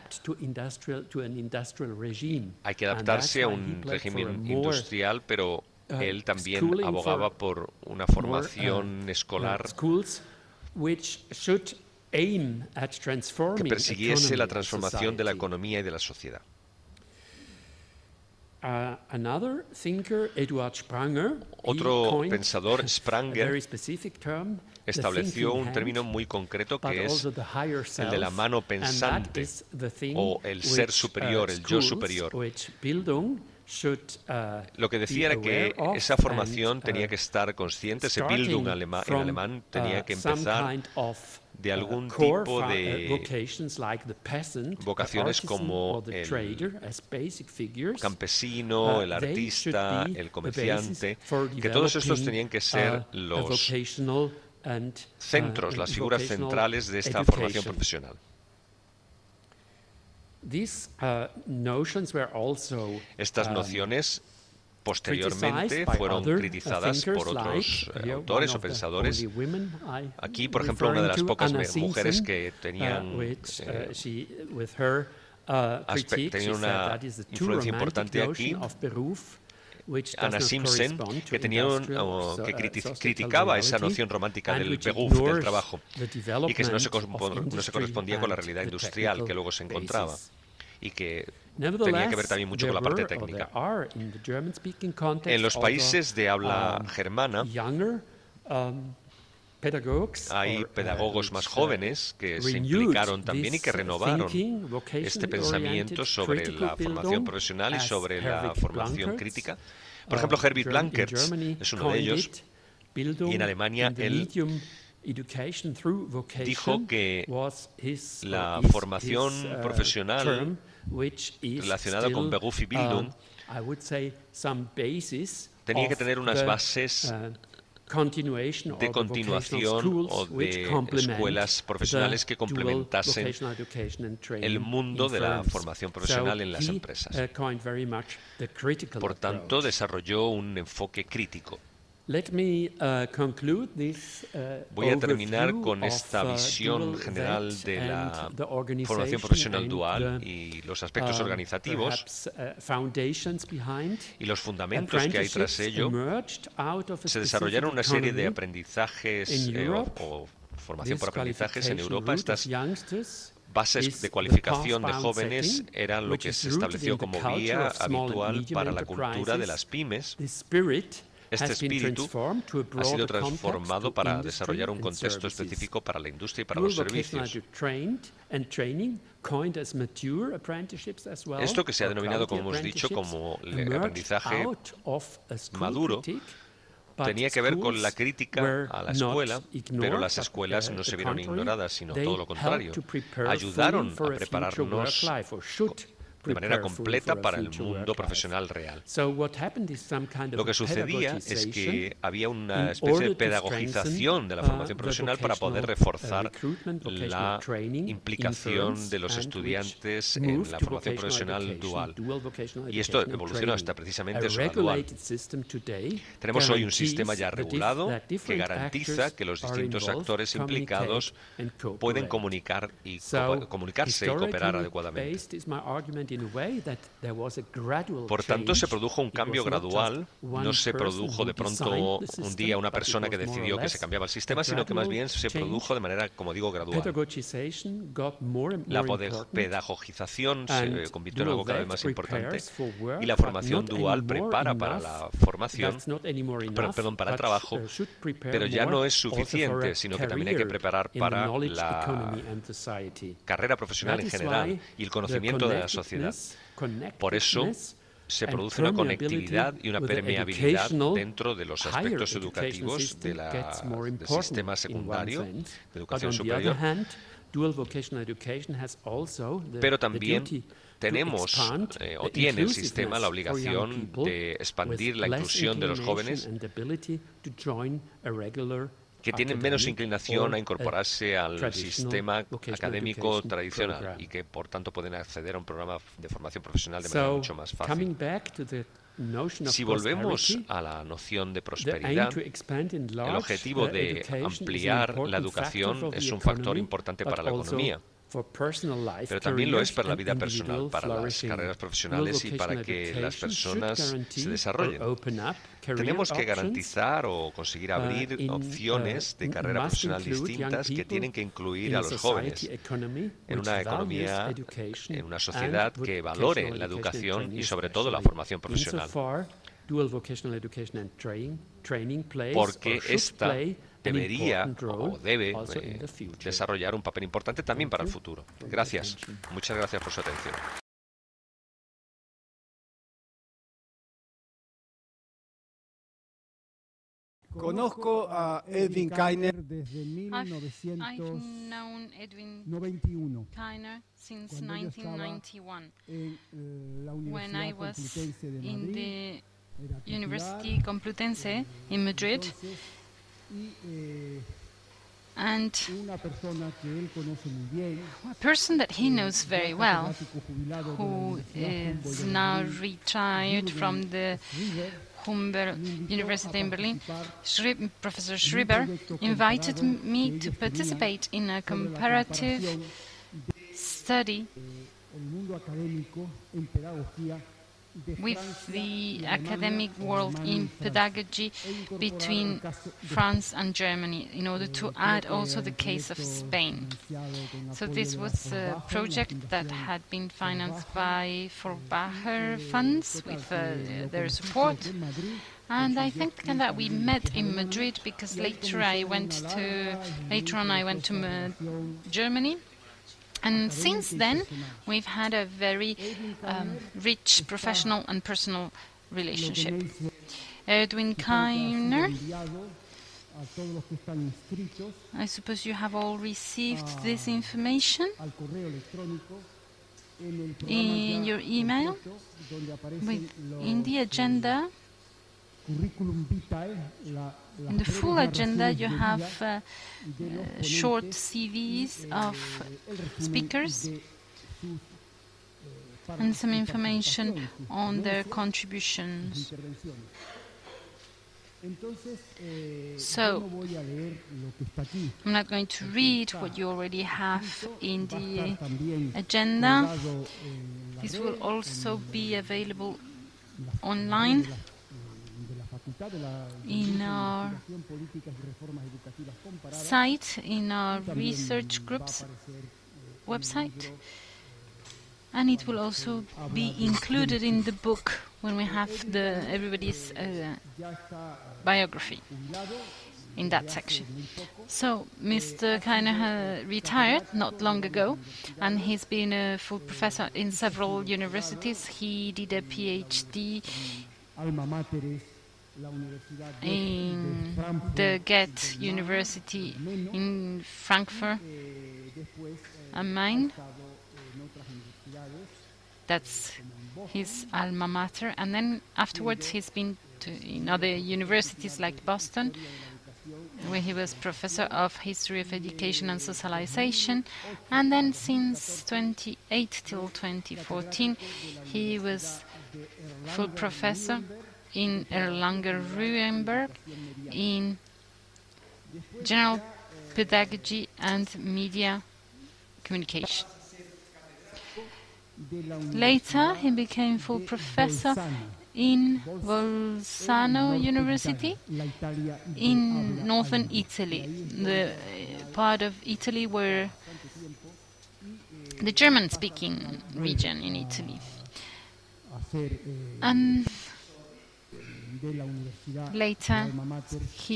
Hay que adaptarse a un régimen industrial, pero él también abogaba por una formación escolar que persiguiese la transformación de la economía y de la sociedad. Otro pensador, Spranger, estableció un término muy concreto que es el de la mano pensante o el ser superior, el yo superior. Lo que decía era que esa formación tenía que estar consciente, ese Bildung en alemán tenía que empezar de algún tipo de vocaciones como el campesino, el artista, el comerciante, que todos estos tenían que ser los centros, las figuras centrales de esta formación profesional. Estas nociones posteriormente fueron criticadas por otros autores o pensadores. Aquí, por ejemplo, una de las pocas mujeres que tenían una influencia importante aquí, Anna Simpson, que criticaba esa noción romántica del Beruf, del trabajo, y que no se correspondía con la realidad industrial que luego se encontraba, y que tenía que ver también mucho con la parte técnica. En los países de habla germana hay pedagogos más jóvenes que se implicaron también y que renovaron este pensamiento sobre la formación profesional y sobre la formación crítica. Por ejemplo, Herbert Blankertz es uno de ellos, y en Alemania él dijo que la formación profesional relacionada con Beruf y Bildung tenía que tener unas bases de continuación o de escuelas profesionales que complementasen el mundo de la formación profesional en las empresas. Por tanto, desarrolló un enfoque crítico. Voy a terminar con esta visión general de la formación profesional dual y los aspectos organizativos y los fundamentos que hay tras ello. Se desarrollaron una serie de aprendizajes o formación por aprendizajes en Europa. Estas bases de cualificación de jóvenes eran lo que se estableció como guía habitual para la cultura de las pymes. Este espíritu ha sido transformado para desarrollar un contexto específico para la industria y para los servicios. Esto que se ha denominado, como hemos dicho, como el aprendizaje maduro, tenía que ver con la crítica a la escuela, pero las escuelas no se vieron ignoradas, sino todo lo contrario. Ayudaron a prepararnos de manera completa para el mundo profesional real. Lo que sucedía es que había una especie de pedagogización de la formación profesional para poder reforzar la implicación de los estudiantes en la formación profesional dual. Y esto evolucionó hasta precisamente eso, la dual. Tenemos hoy un sistema ya regulado que garantiza que los distintos actores implicados pueden comunicarse y cooperar adecuadamente. Por tanto, se produjo un cambio gradual, no se produjo de pronto un día una persona que decidió que se cambiaba el sistema, sino que más bien se produjo de manera, como digo, gradual. La pedagogización se convirtió en algo cada vez más importante y la formación dual prepara para la formación, para el trabajo, pero ya no es suficiente, sino que también hay que preparar para la carrera profesional en general y el conocimiento de la sociedad. Por eso se produce una conectividad y una permeabilidad dentro de los aspectos educativos del sistema secundario, de educación superior. Pero también tenemos o tiene el sistema la obligación de expandir la inclusión de los jóvenes que tienen menos inclinación a incorporarse al sistema académico tradicional y que, por tanto, pueden acceder a un programa de formación profesional de manera mucho más fácil. Si volvemos a la noción de prosperidad, el objetivo de ampliar la educación es un factor importante para la economía. Pero también lo es para la vida personal, para las carreras profesionales y para que las personas se desarrollen. Tenemos que garantizar o conseguir abrir opciones de carrera profesional distintas que tienen que incluir a los jóvenes en una economía, en una sociedad que valore la educación y sobre todo la formación profesional. Porque esta debería o debe desarrollar un papel importante también para el futuro. Gracias. Muchas gracias por su atención. Conozco a Edwin Kainer desde 1991, since 1991, when I was in the University Complutense in Madrid. And a person that he knows very well, who is now retired from the Humboldt University in Berlin, Professor Schreiber, invited me to participate in a comparative study with the academic world in pedagogy between France and Germany in order to add also the case of Spain. So this was a project that had been financed by Forbacher funds with their support. And I think that we met in Madrid because later on I went to Germany. And since then, we've had a very rich professional and personal relationship. Edwin Kainer, I suppose you have all received this information in your email. In the agenda, in the full agenda, you have short CVs of speakers and some information on their contributions. So, I'm not going to read what you already have in the agenda. This will also be available online in our site, in our research group's website, and it will also be included in the book when we have everybody's biography in that section. So Mr. Kainer retired not long ago, and he's been a full professor in several universities. He did a PhD in the Goethe University in Frankfurt am Main. That's his alma mater, and then afterwards he's been in other universities like Boston, where he was professor of history of education and socialization, and then since 2008 till 2014 he was full professor in Erlangen-Nuremberg in general pedagogy and media communication. Later he became full professor in Bolzano University in northern Italy, the part of Italy where the German-speaking region in Italy. And later he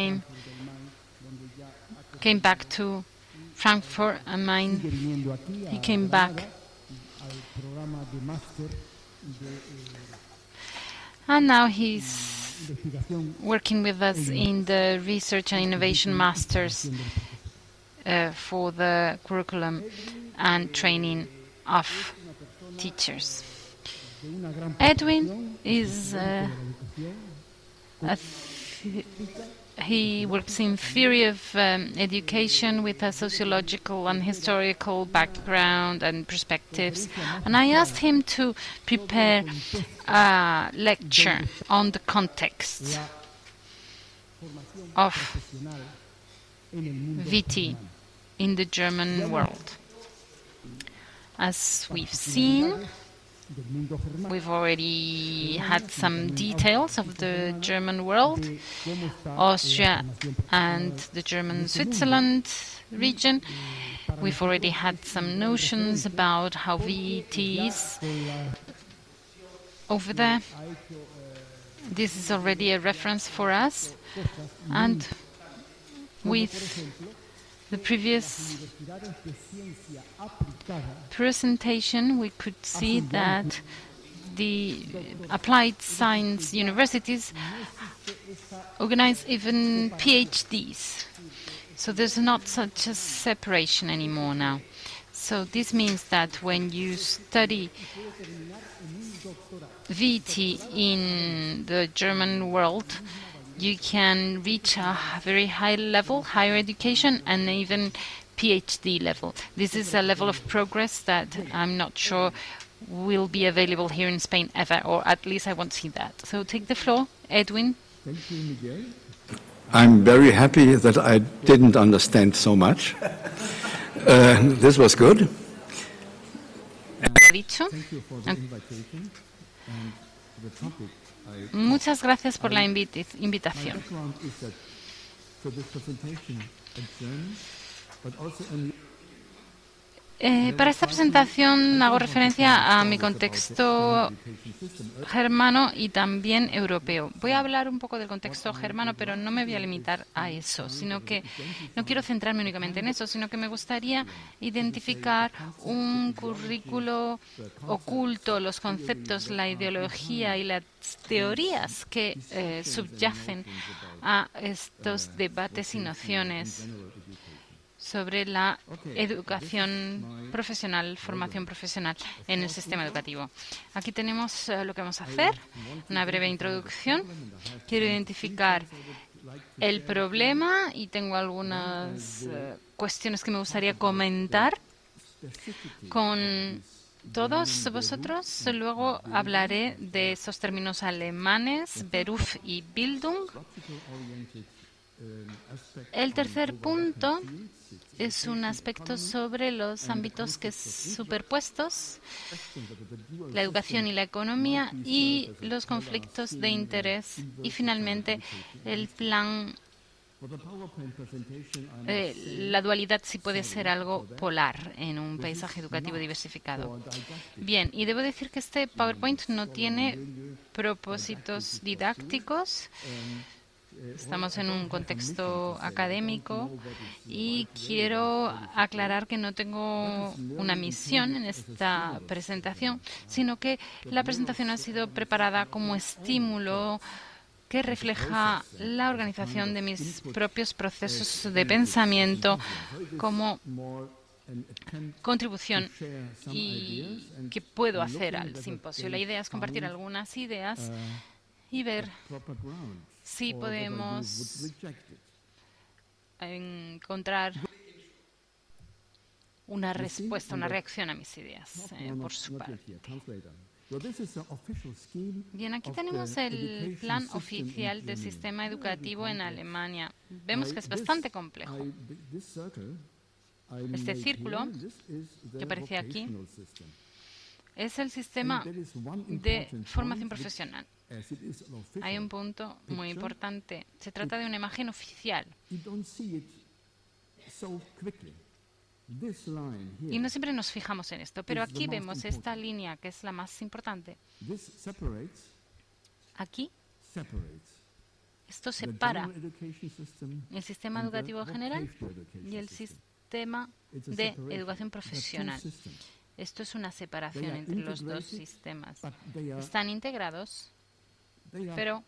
came back to Frankfurt am Main. He came back. And now he's working with us in the Research and Innovation Masters for the curriculum and training of teachers. Edwin is he works in theory of education with a sociological and historical background and perspectives. And I asked him to prepare a lecture on the context of VT in the German world. As we've seen, we've already had some details of the German world, Austria and the German Switzerland region. We've already had some notions about how VT is over there. This is already a reference for us, and with the previous presentation, we could see that the applied science universities organize even PhDs. So there's not such a separation anymore now. So this means that when you study VT in the German world, you can reach a very high level, higher education, and even PhD level. This is a level of progress that I'm not sure will be available here in Spain ever, or at least I won't see that. So take the floor, Edwin. Thank you, Miguel. I'm very happy that I didn't understand so much. This was good. Thank you for the invitation and the topic. Muchas gracias por la invitación. Para esta presentación hago referencia a mi contexto germano y también europeo. Voy a hablar un poco del contexto germano, pero no me voy a limitar a eso, sino que no quiero centrarme únicamente en eso, sino que me gustaría identificar un currículo oculto, los conceptos, la ideología y las teorías que subyacen a estos debates y nociones sobre la educación profesional, formación profesional en el sistema educativo. Aquí tenemos lo que vamos a hacer, una breve introducción. Quiero identificar el problema y tengo algunas cuestiones que me gustaría comentar con todos vosotros. Luego hablaré de esos términos alemanes, Beruf y Bildung. El tercer punto es un aspecto sobre los ámbitos superpuestos, la educación y la economía y los conflictos de interés. Y finalmente el plan la dualidad sí puede ser algo polar en un paisaje educativo diversificado. Bien, y debo decir que este PowerPoint no tiene propósitos didácticos. Estamos en un contexto académico y quiero aclarar que no tengo una misión en esta presentación, sino que la presentación ha sido preparada como estímulo que refleja la organización de mis propios procesos de pensamiento como contribución y que puedo hacer al simposio. La idea es compartir algunas ideas y ver si podemos encontrar una respuesta, una reacción a mis ideas por su parte. Bien, aquí tenemos el plan oficial del sistema educativo en Alemania. Vemos que es bastante complejo. Este círculo que aparece aquí es el sistema de formación profesional. Hay un punto muy importante. Se trata de una imagen oficial. Y no siempre nos fijamos en esto, pero aquí vemos esta línea que es la más importante. Aquí, esto separa el sistema educativo general y el sistema de educación profesional. Esto es una separación entre los dos sistemas. Están integrados, pero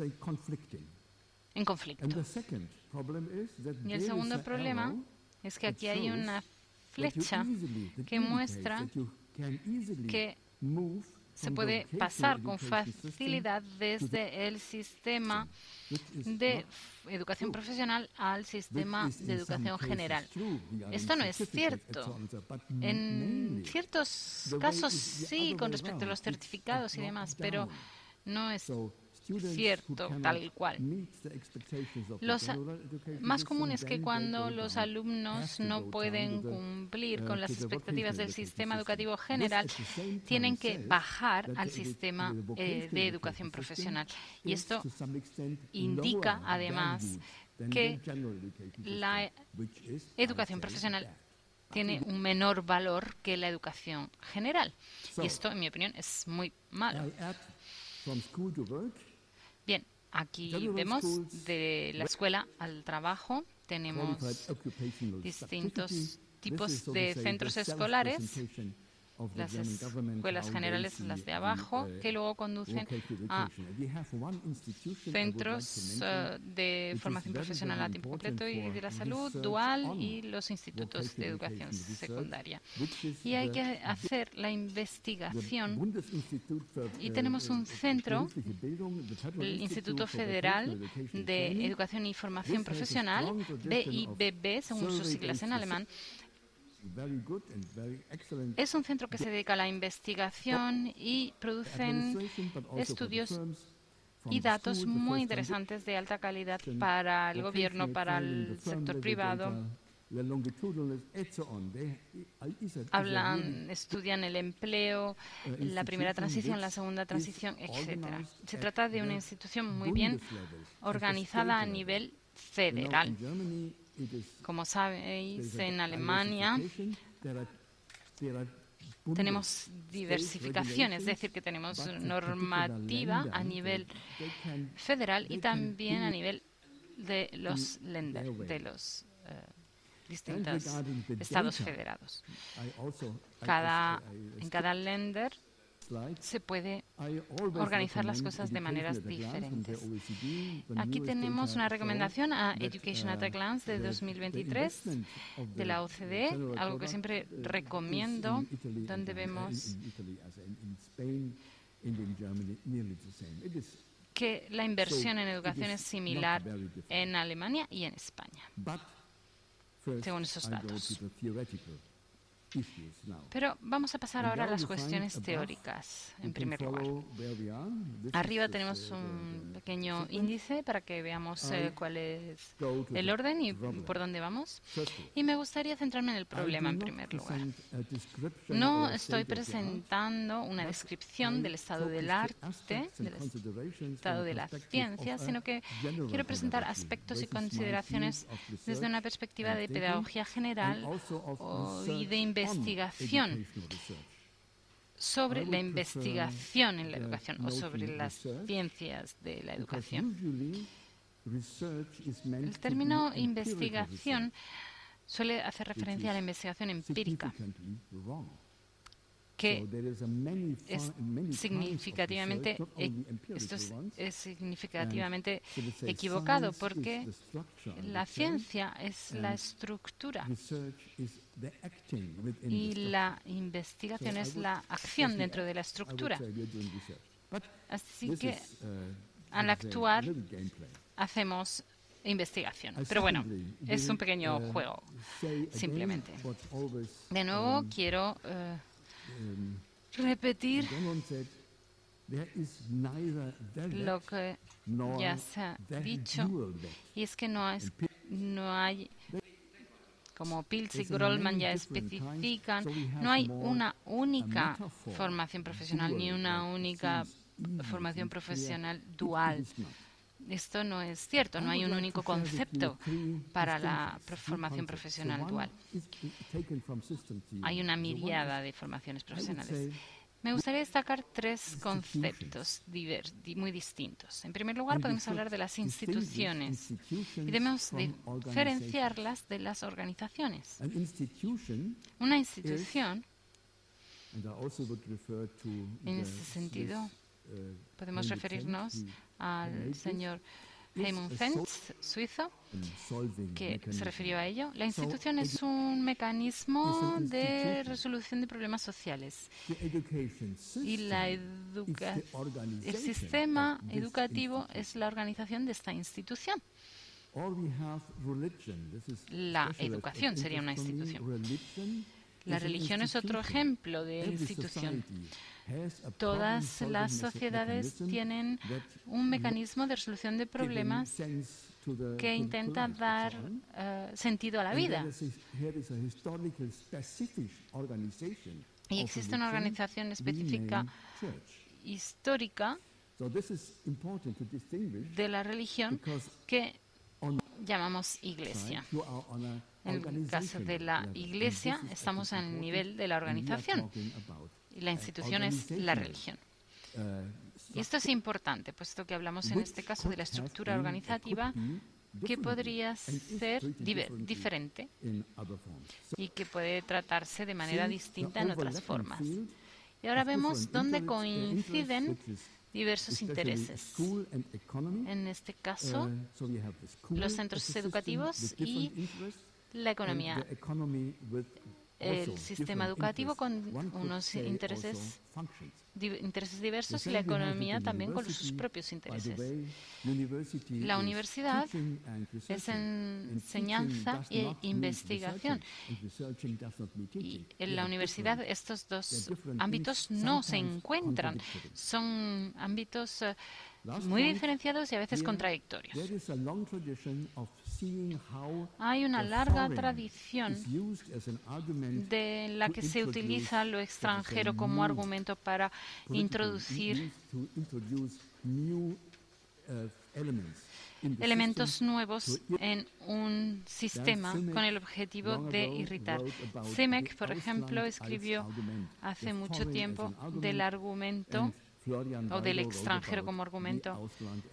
en conflicto. Y el segundo problema es que aquí hay una flecha que muestra que se puede pasar con facilidad desde el sistema de educación profesional al sistema de educación general. Esto no es cierto. En ciertos casos sí, con respecto a los certificados y demás, pero no es cierto tal cual. Los más común es que cuando los alumnos no pueden cumplir con las expectativas del sistema educativo general, tienen que bajar al sistema de educación profesional. Y esto indica, además, que la educación profesional tiene un menor valor que la educación general. Y esto, en mi opinión, es muy malo. Bien, aquí vemos de la escuela al trabajo. Tenemos distintos tipos de centros escolares, las escuelas generales, las de abajo, que luego conducen a centros de formación profesional a tiempo completo y de la salud, dual, y los institutos de educación secundaria. Y hay que hacer la investigación. Y tenemos un centro, el Instituto Federal de Educación y Formación Profesional, BIBB, según sus siglas en alemán. Es un centro que se dedica a la investigación y producen estudios y datos muy interesantes de alta calidad para el gobierno, para el sector privado. Estudian el empleo, la primera transición, la segunda transición, etc. Se trata de una institución muy bien organizada a nivel federal. Como sabéis, en Alemania tenemos diversificación, es decir, que tenemos normativa a nivel federal y también a nivel de los Länder, de los distintos estados federados. En cada Länder se puede organizar las cosas de maneras diferentes. Aquí tenemos una recomendación a Education at a Glance de 2023 de la OCDE, algo que siempre recomiendo, donde vemos que la inversión en educación es similar en Alemania y en España, según esos datos. Pero vamos a pasar ahora a las cuestiones teóricas, en primer lugar. Arriba tenemos un pequeño índice para que veamos cuál es el orden y por dónde vamos. Y me gustaría centrarme en el problema, en primer lugar. No estoy presentando una descripción del estado del arte, del estado de la ciencia, sino que quiero presentar aspectos y consideraciones desde una perspectiva de pedagogía general y de investigación sobre la investigación en la educación o sobre las ciencias de la educación. El término investigación suele hacer referencia a la investigación empírica, que es significativamente equivocado, porque la ciencia es la estructura y la investigación es la acción dentro de la estructura. Así que al actuar hacemos investigación. Pero bueno, es un pequeño juego, simplemente. De nuevo, quiero repetir lo que ya se ha dicho, y es que no hay, como Pilz y Grollman ya especifican, no hay una única formación profesional ni una única formación profesional dual. Esto no es cierto, no hay un único concepto para la formación profesional dual. Hay una miríada de formaciones profesionales. Me gustaría destacar tres conceptos muy distintos. En primer lugar, podemos hablar de las instituciones y debemos diferenciarlas de las organizaciones. Una institución, en ese sentido, podemos referirnos al señor Helmut Fentz, suizo, que se refirió a ello. La institución es un mecanismo de resolución de problemas sociales y el sistema educativo es la organización de esta institución. La educación sería una institución. La religión es otro ejemplo de institución. Todas las sociedades tienen un mecanismo de resolución de problemas que intenta dar sentido a la vida. Y existe una organización específica histórica de la religión que llamamos Iglesia. En el caso de la Iglesia, estamos al nivel de la organización. Y la institución es la religión. Y esto es importante, puesto que hablamos en este caso de la estructura organizativa que podría ser diferente y que puede tratarse de manera distinta en otras formas. Y ahora vemos dónde coinciden diversos intereses. En este caso, los centros educativos y la economía. El sistema educativo con unos intereses diversos y la economía también con sus propios intereses. La universidad es enseñanza e investigación. Y en la universidad estos dos ámbitos no se encuentran. Son ámbitos muy diferenciados y a veces contradictorios. Hay una larga tradición de la que se utiliza lo extranjero como argumento para introducir elementos nuevos en un sistema con el objetivo de irritar. Simek, por ejemplo, escribió hace mucho tiempo del argumento o del extranjero como argumento,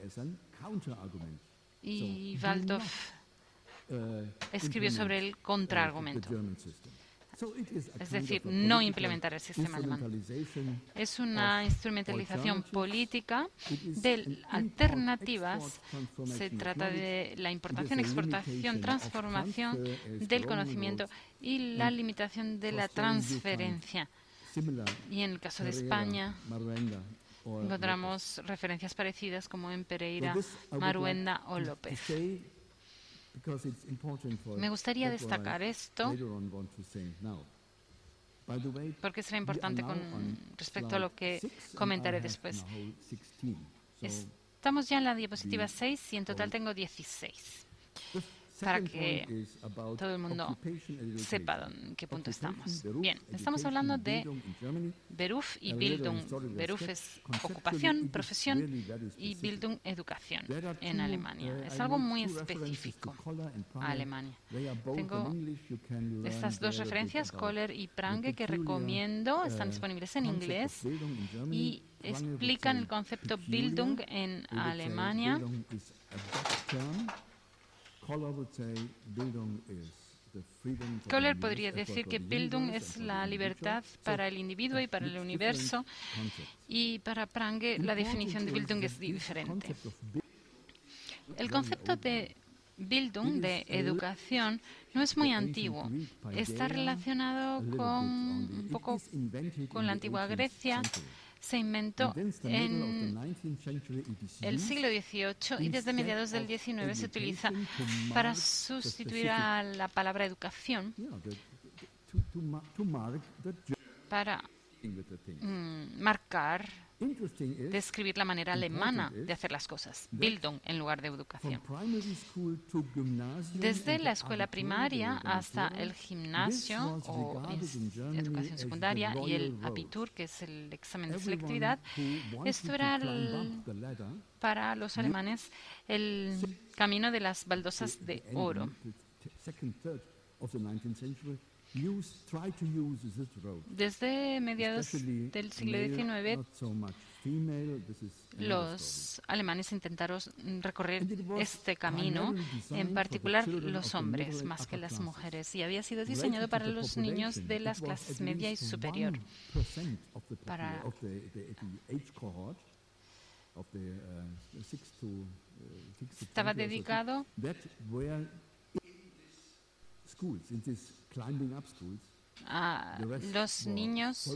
y Waldorf escribió sobre el contraargumento, es decir, no implementar el sistema alemán. Es una instrumentalización política de alternativas. Se trata de la importación, exportación, transformación del conocimiento y la limitación de la transferencia. Y en el caso de España encontramos referencias parecidas como en Pereira, Maruenda o López. Me gustaría destacar esto porque será importante con respecto a lo que comentaré después. Estamos ya en la diapositiva 6 y en total tengo 16, para que todo el mundo sepa en qué punto estamos. Bien, estamos hablando de Beruf y Bildung. Beruf es ocupación, profesión, y Bildung, educación en Alemania. Es algo muy específico a Alemania. Tengo estas dos referencias, Kohler y Prange, que recomiendo. Están disponibles en inglés y explican el concepto Bildung en Alemania. Kohler podría decir que Bildung es la libertad para el individuo y para el universo, y para Prange la definición de Bildung es diferente. El concepto de Bildung, de educación, no es muy antiguo. Está relacionado un poco con la antigua Grecia. Se inventó en el siglo XVIII y desde mediados del XIX se utiliza para sustituir a la palabra educación, para marcar, describir la manera alemana de hacer las cosas, Bildung en lugar de educación. Desde la escuela primaria hasta el gimnasio o educación secundaria y el Abitur, que es el examen de selectividad, esto era para los alemanes el camino de las baldosas de oro. Desde mediados del siglo XIX, los alemanes intentaron recorrer este camino, en particular los hombres más que las mujeres, y había sido diseñado para los niños de las clases media y superior. Estaba dedicado a los niños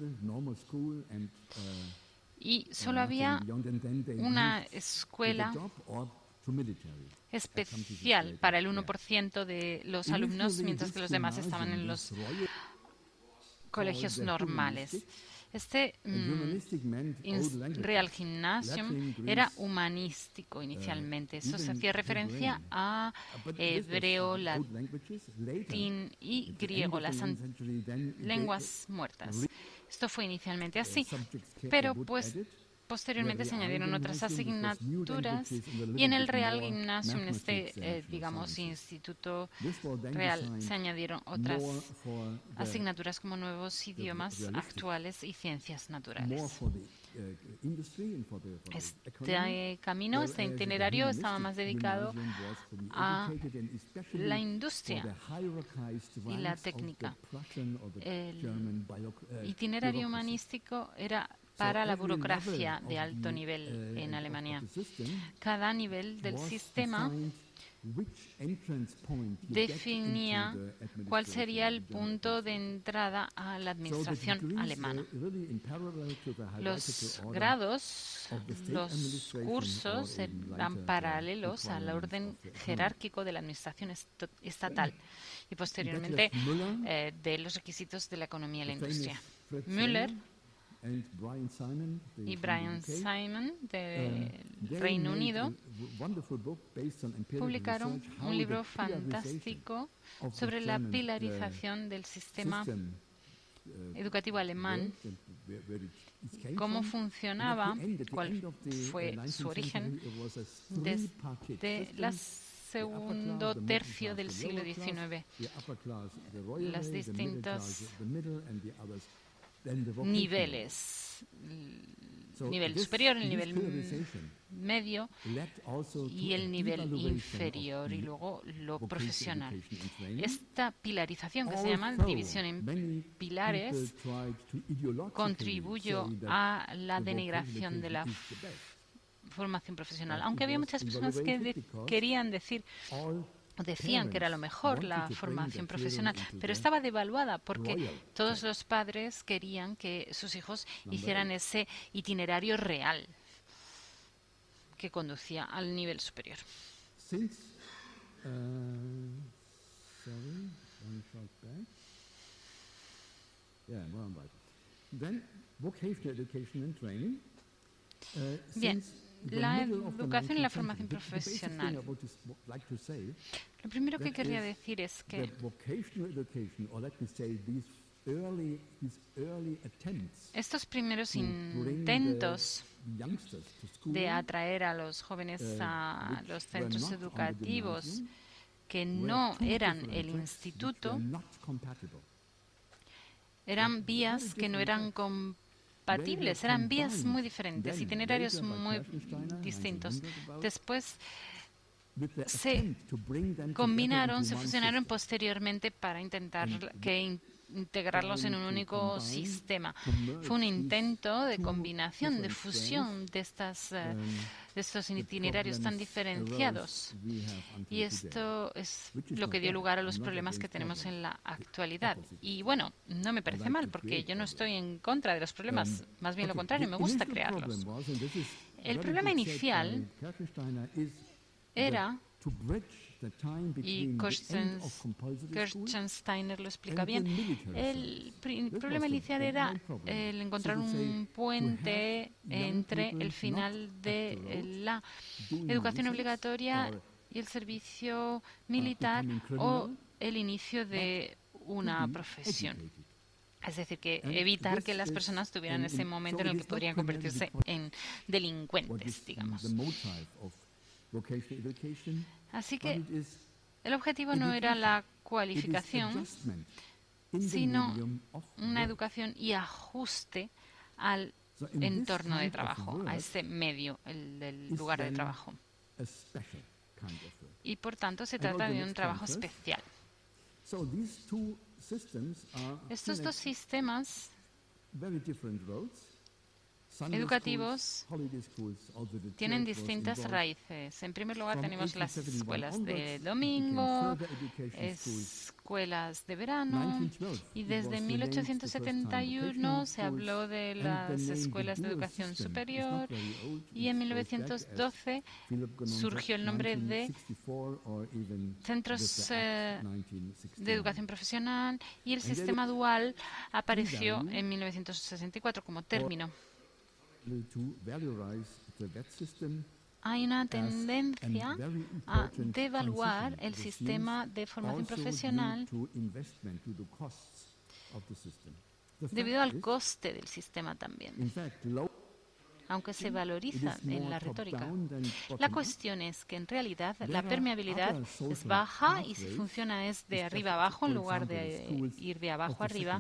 y solo había una escuela especial para el 1% de los alumnos, mientras que los demás estaban en los colegios normales. Este Real Gymnasium era humanístico inicialmente. Eso se hacía referencia a hebreo, latín y griego, las lenguas muertas. Esto fue inicialmente así, pero pues posteriormente se añadieron otras asignaturas y en el Real Gymnasium, en este, digamos, instituto real, se añadieron otras asignaturas como nuevos idiomas actuales y ciencias naturales. Este camino, este itinerario, estaba más dedicado a la industria y la técnica. El itinerario humanístico era para la burocracia de alto nivel en Alemania. Cada nivel del sistema definía cuál sería el punto de entrada a la administración alemana. Los grados, los cursos eran paralelos al orden jerárquico de la administración estatal y posteriormente de los requisitos de la economía y la industria. Müller y Brian Simon del Reino Unido publicaron un libro fantástico sobre la pilarización del sistema educativo alemán, cómo funcionaba, cuál fue su origen desde el segundo tercio del siglo XIX, las distintas niveles, nivel superior, el nivel medio y el nivel inferior, y luego lo profesional. Esta pilarización, que se llama división en pilares, contribuyó a la denigración de la formación profesional, aunque había muchas personas que querían decir decían que era lo mejor la formación profesional, pero estaba devaluada porque todos los padres querían que sus hijos hicieran ese itinerario real que conducía al nivel superior. Bien, la educación y la formación profesional. Lo primero que querría decir es que estos primeros intentos de atraer a los jóvenes a los centros educativos que no eran el instituto eran vías que no eran compatibles, eran vías muy diferentes, itinerarios muy distintos. Después se combinaron, se fusionaron posteriormente para intentar integrarlos en un único sistema. Fue un intento de combinación, de fusión de estos itinerarios tan diferenciados. Y esto es lo que dio lugar a los problemas que tenemos en la actualidad. Y bueno, no me parece mal, porque yo no estoy en contra de los problemas, más bien lo contrario, me gusta crearlos. El problema inicial era, y Kirchsteiner lo explica bien, el problema inicial era el encontrar un puente entre el final de la educación obligatoria y el servicio militar o el inicio de una profesión. Es decir, que evitar que las personas tuvieran ese momento en el que podrían convertirse en delincuentes, digamos. Así que el objetivo no era la cualificación, sino una educación y ajuste al entorno de trabajo, a ese medio, el del lugar de trabajo. Y por tanto se trata de un trabajo especial. Estos dos sistemas educativos tienen distintas raíces. En primer lugar tenemos las escuelas de domingo, escuelas de verano, y desde 1871 se habló de las escuelas de educación superior, y en 1912 surgió el nombre de centros de educación profesional, y el sistema dual apareció en 1964 como término. Hay una tendencia a devaluar el sistema de formación profesional debido al coste del sistema también, aunque se valoriza en la retórica. La cuestión es que en realidad la permeabilidad es baja y si funciona es de arriba abajo en lugar de ir de abajo arriba.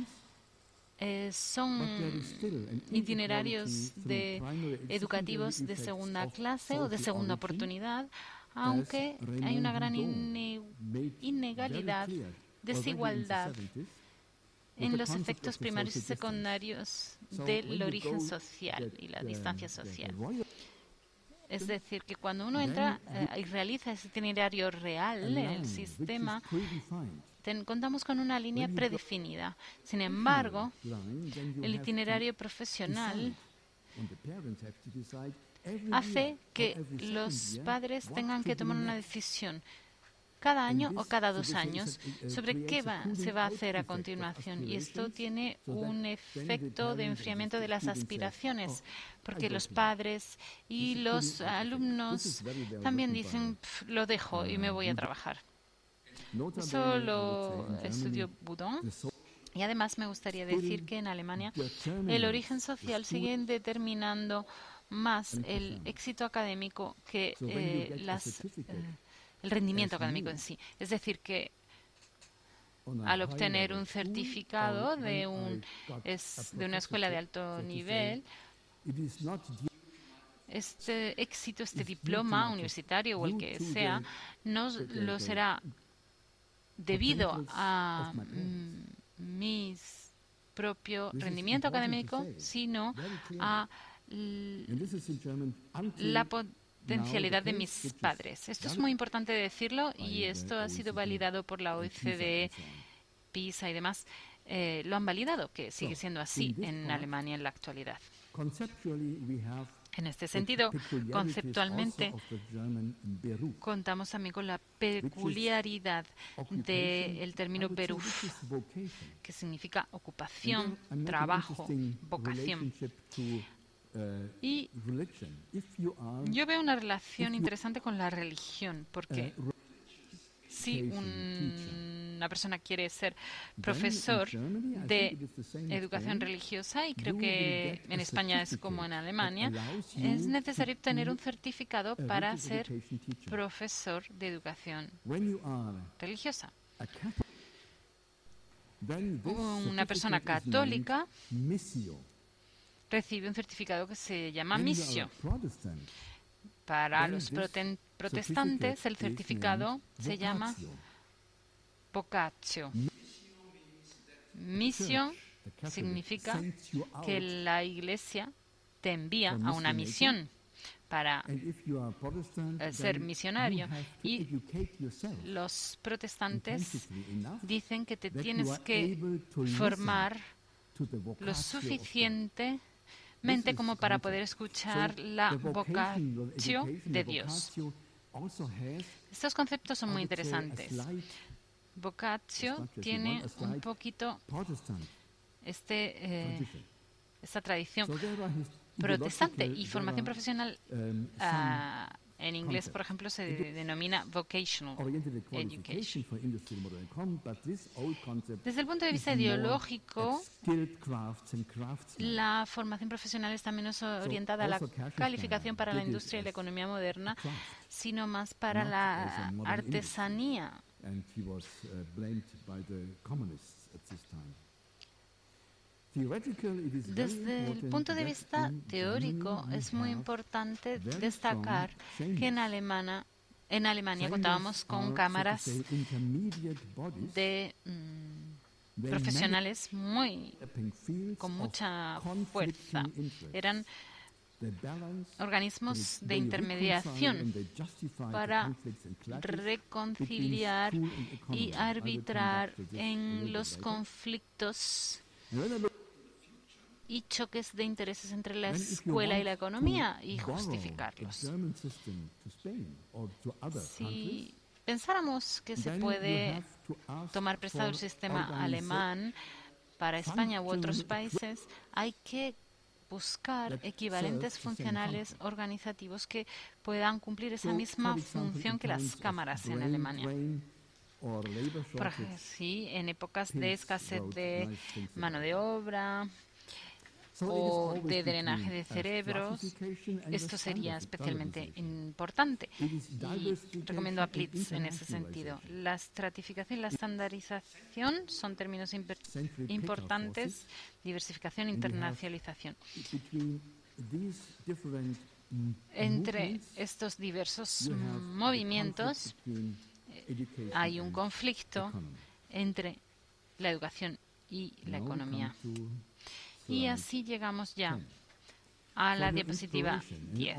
Son itinerarios educativos de segunda clase o de segunda oportunidad, aunque hay una gran inegalidad, desigualdad en los efectos primarios y secundarios del origen social y la distancia social. Es decir, que cuando uno entra y realiza ese itinerario real en el sistema, contamos con una línea predefinida. Sin embargo, el itinerario profesional hace que los padres tengan que tomar una decisión cada año o cada 2 años sobre qué se va a hacer a continuación. Y esto tiene un efecto de enfriamiento de las aspiraciones, porque los padres y los alumnos también dicen, lo dejo y me voy a trabajar. Eso lo estudió Boudon. Y además me gustaría decir que en Alemania el origen social sigue determinando más el éxito académico que el rendimiento académico en sí. Es decir, que al obtener un certificado de una escuela de alto nivel, este éxito, este diploma universitario o el que sea, no lo será debido a mi propio rendimiento académico, sino a la potencialidad de mis padres. Esto es muy importante decirlo y esto ha sido validado por la OECD, PISA y demás. Lo han validado, que sigue siendo así en Alemania en la actualidad. En este sentido, conceptualmente, contamos también con la peculiaridad del término Beruf, que significa ocupación, trabajo, vocación. Y yo veo una relación interesante con la religión, porque si una persona quiere ser profesor de educación religiosa, y creo que en España es como en Alemania, es necesario obtener un certificado para ser profesor de educación religiosa. Una persona católica recibe un certificado que se llama missio. Para los protestantes, el certificado se llama vocatio. Misión significa que la Iglesia te envía a una misión para ser misionario. Y los protestantes dicen que te tienes que formar lo suficiente como para poder escuchar la vocatio de Dios. Estos conceptos son muy interesantes. Vocatio tiene un poquito esta tradición protestante, y formación profesional en inglés, por ejemplo, se denomina vocational education. Desde el punto de vista ideológico, la formación profesional está menos orientada a la calificación para la industria y la economía moderna, sino más para la artesanía. Desde el punto de vista teórico, es muy importante destacar que en Alemania contábamos con cámaras de profesionales con mucha fuerza. Eran organismos de intermediación para reconciliar y arbitrar en los conflictos y choques de intereses entre la escuela y la economía y justificarlos. Si pensáramos que se puede tomar prestado el sistema alemán para España u otros países, hay que buscar equivalentes funcionales organizativos que puedan cumplir esa misma función que las cámaras en Alemania. Por ejemplo, sí, en épocas de escasez de mano de obra o de drenaje de cerebros, esto sería especialmente importante. Y recomiendo a Plitz en ese sentido. La estratificación y la estandarización son términos importantes, diversificación e internacionalización. Entre estos diversos movimientos hay un conflicto entre la educación y la economía. Y así llegamos ya a la diapositiva 10.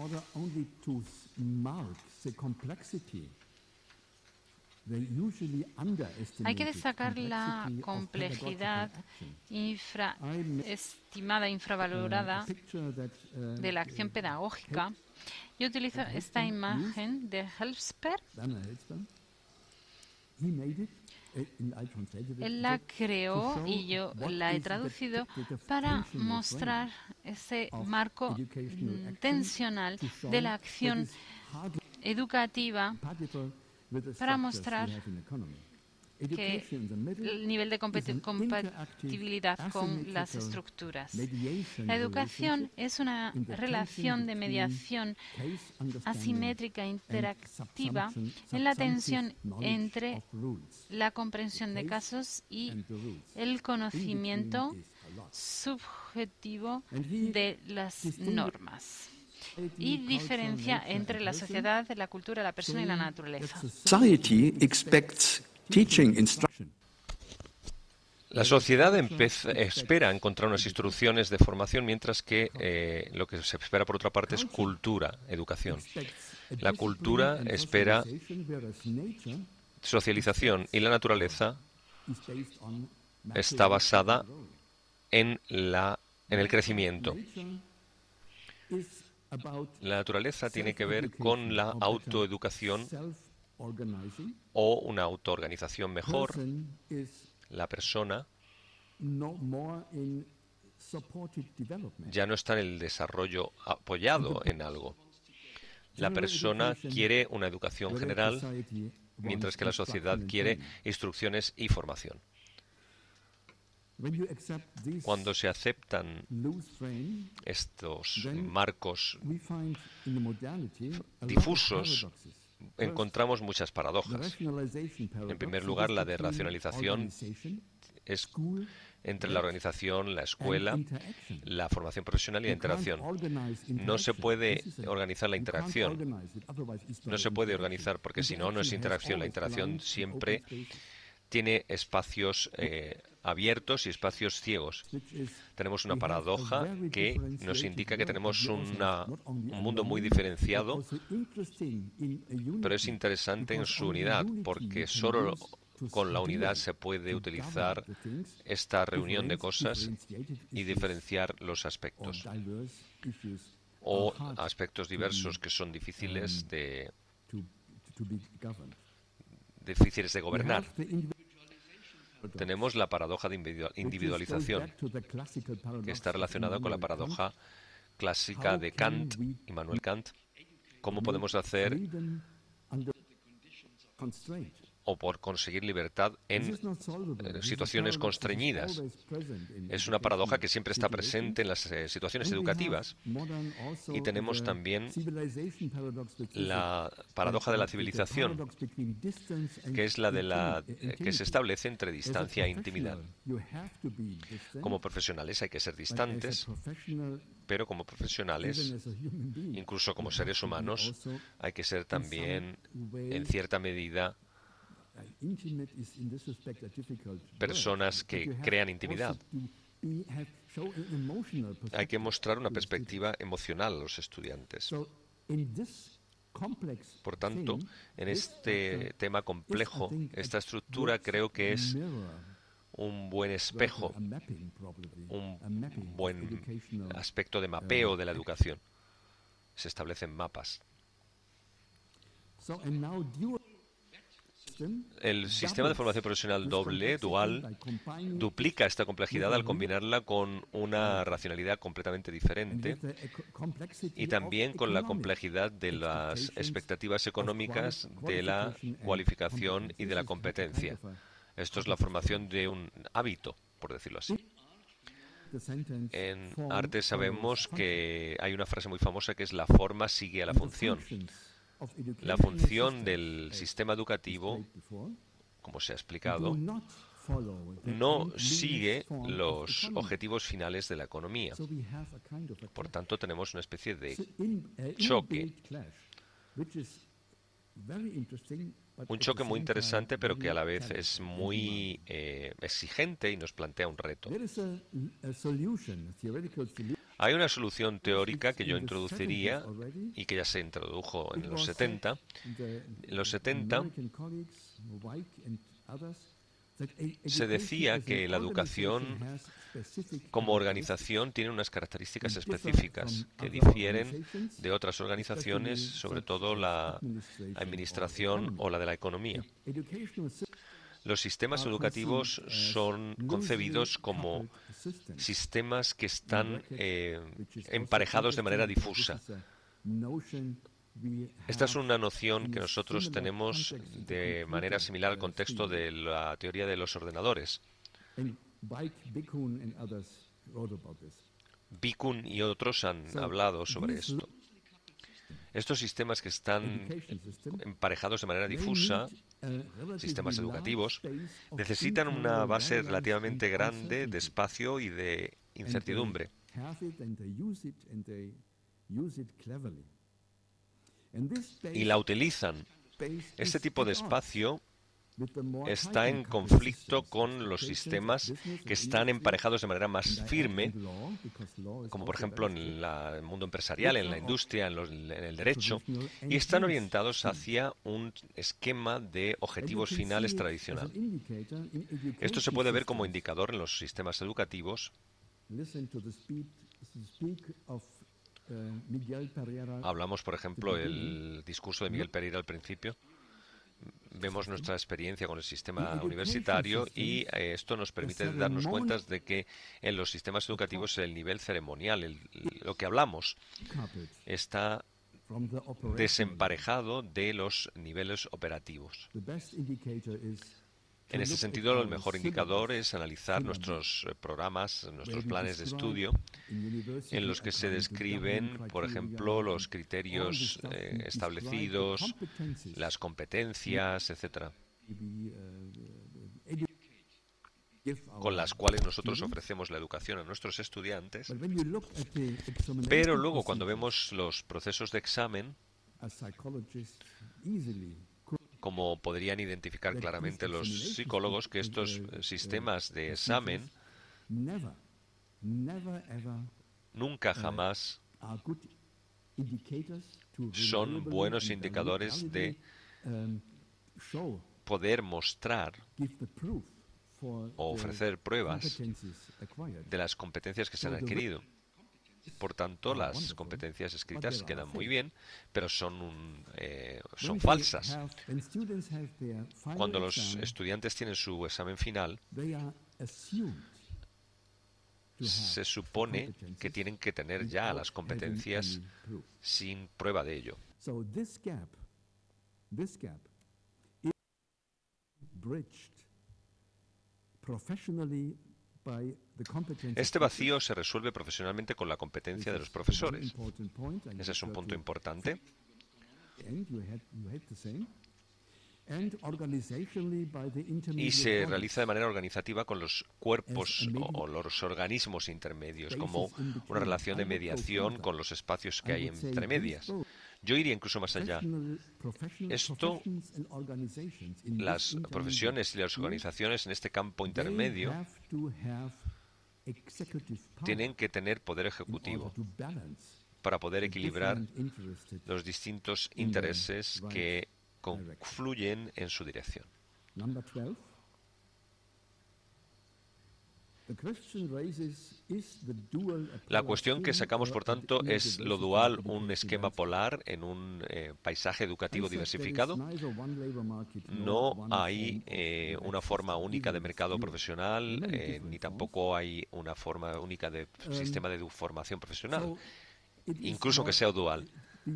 Hay que destacar la complejidad infraestimada, infravalorada de la acción pedagógica. Yo utilizo esta imagen de Helfsper. Él la creó y yo la he traducido para mostrar ese marco tensional de la acción educativa, para mostrar que el nivel de compatibilidad con las estructuras. La educación es una relación de mediación asimétrica interactiva en la tensión entre la comprensión de casos y el conocimiento subjetivo de las normas. Y diferencia entre la sociedad, la cultura, la persona y la naturaleza. La sociedad espera encontrar unas instrucciones de formación, mientras que lo que se espera por otra parte es cultura, educación. La cultura espera socialización y la naturaleza está basada en el crecimiento. La naturaleza tiene que ver con la autoeducación o una autoorganización mejor. La persona ya no está en el desarrollo apoyado en algo. La persona quiere una educación general, mientras que la sociedad quiere instrucciones y formación. Cuando se aceptan estos marcos difusos, encontramos muchas paradojas. En primer lugar, la de racionalización es entre la organización, la escuela, la formación profesional y la interacción. No se puede organizar la interacción. No se puede organizar porque si no, no es interacción. La interacción siempre tiene espacios abiertos y espacios ciegos. Tenemos una paradoja que nos indica que tenemos un mundo muy diferenciado, pero es interesante en su unidad, porque solo con la unidad se puede utilizar esta reunión de cosas y diferenciar los aspectos, o aspectos diversos que son difíciles de gobernar. Tenemos la paradoja de individualización, que está relacionada con la paradoja clásica de Kant, Immanuel Kant. ¿Cómo podemos hacer o por conseguir libertad en situaciones constreñidas? Es una paradoja que siempre está presente en las situaciones educativas. Y tenemos también la paradoja de la civilización, que es la que se establece entre distancia e intimidad. Como profesionales hay que ser distantes, pero como profesionales, incluso como seres humanos, hay que ser también, en cierta medida, personas que crean intimidad. Hay que mostrar una perspectiva emocional a los estudiantes. Por tanto, en este tema complejo, esta estructura creo que es un buen espejo, un buen aspecto de mapeo de la educación. Se establecen mapas. El sistema de formación profesional dual, duplica esta complejidad al combinarla con una racionalidad completamente diferente y también con la complejidad de las expectativas económicas, de la cualificación y de la competencia. Esto es la formación de un hábito, por decirlo así. En arte sabemos que hay una frase muy famosa que es: la forma sigue a la función. La función del sistema educativo, como se ha explicado, no sigue los objetivos finales de la economía. Por tanto, tenemos una especie de choque. Un choque muy interesante, pero que a la vez es muy exigente y nos plantea un reto. Hay una solución teórica que yo introduciría y que ya se introdujo en los 70. En los 70 se decía que la educación como organización tiene unas características específicas que difieren de otras organizaciones, sobre todo la administración o la de la economía. Los sistemas educativos son concebidos como sistemas que están emparejados de manera difusa. Esta es una noción que nosotros tenemos de manera similar al contexto de la teoría de los ordenadores. Bikun y otros han hablado sobre esto. Estos sistemas que están emparejados de manera difusa, sistemas educativos, necesitan una base relativamente grande de espacio y de incertidumbre. Y la utilizan. Este tipo de espacio está en conflicto con los sistemas que están emparejados de manera más firme, como por ejemplo en el mundo empresarial, en la industria, en el derecho, y están orientados hacia un esquema de objetivos finales tradicional. Esto se puede ver como indicador en los sistemas educativos hablamos, por ejemplo, el discurso de Miguel Pereira al principio. Vemos nuestra experiencia con el sistema universitario y esto nos permite darnos cuenta de que en los sistemas educativos el nivel ceremonial, lo que hablamos, está desemparejado de los niveles operativos. En ese sentido, el mejor indicador es analizar nuestros programas, nuestros planes de estudio, en los que se describen, por ejemplo, los criterios establecidos, las competencias, etcétera, con las cuales nosotros ofrecemos la educación a nuestros estudiantes. Pero luego, cuando vemos los procesos de examen, como podrían identificar claramente los psicólogos, que estos sistemas de examen nunca jamás son buenos indicadores de poder mostrar o ofrecer pruebas de las competencias que se han adquirido. Por tanto, las competencias escritas quedan muy bien, pero son falsas. Cuando los estudiantes tienen su examen final, se supone que tienen que tener ya las competencias sin prueba de ello. Este vacío se resuelve profesionalmente con la competencia de los profesores. Ese es un punto importante. Y se realiza de manera organizativa con los cuerpos o los organismos intermedios, como una relación de mediación con los espacios que hay entre medias. Yo iría incluso más allá. Esto, las profesiones y las organizaciones en este campo intermedio tienen que tener poder ejecutivo para poder equilibrar los distintos intereses que confluyen en su dirección. La cuestión que sacamos, por tanto, es lo dual, un esquema polar en un paisaje educativo diversificado. No hay una forma única de mercado profesional, ni tampoco hay una forma única de sistema de formación profesional, incluso que sea dual.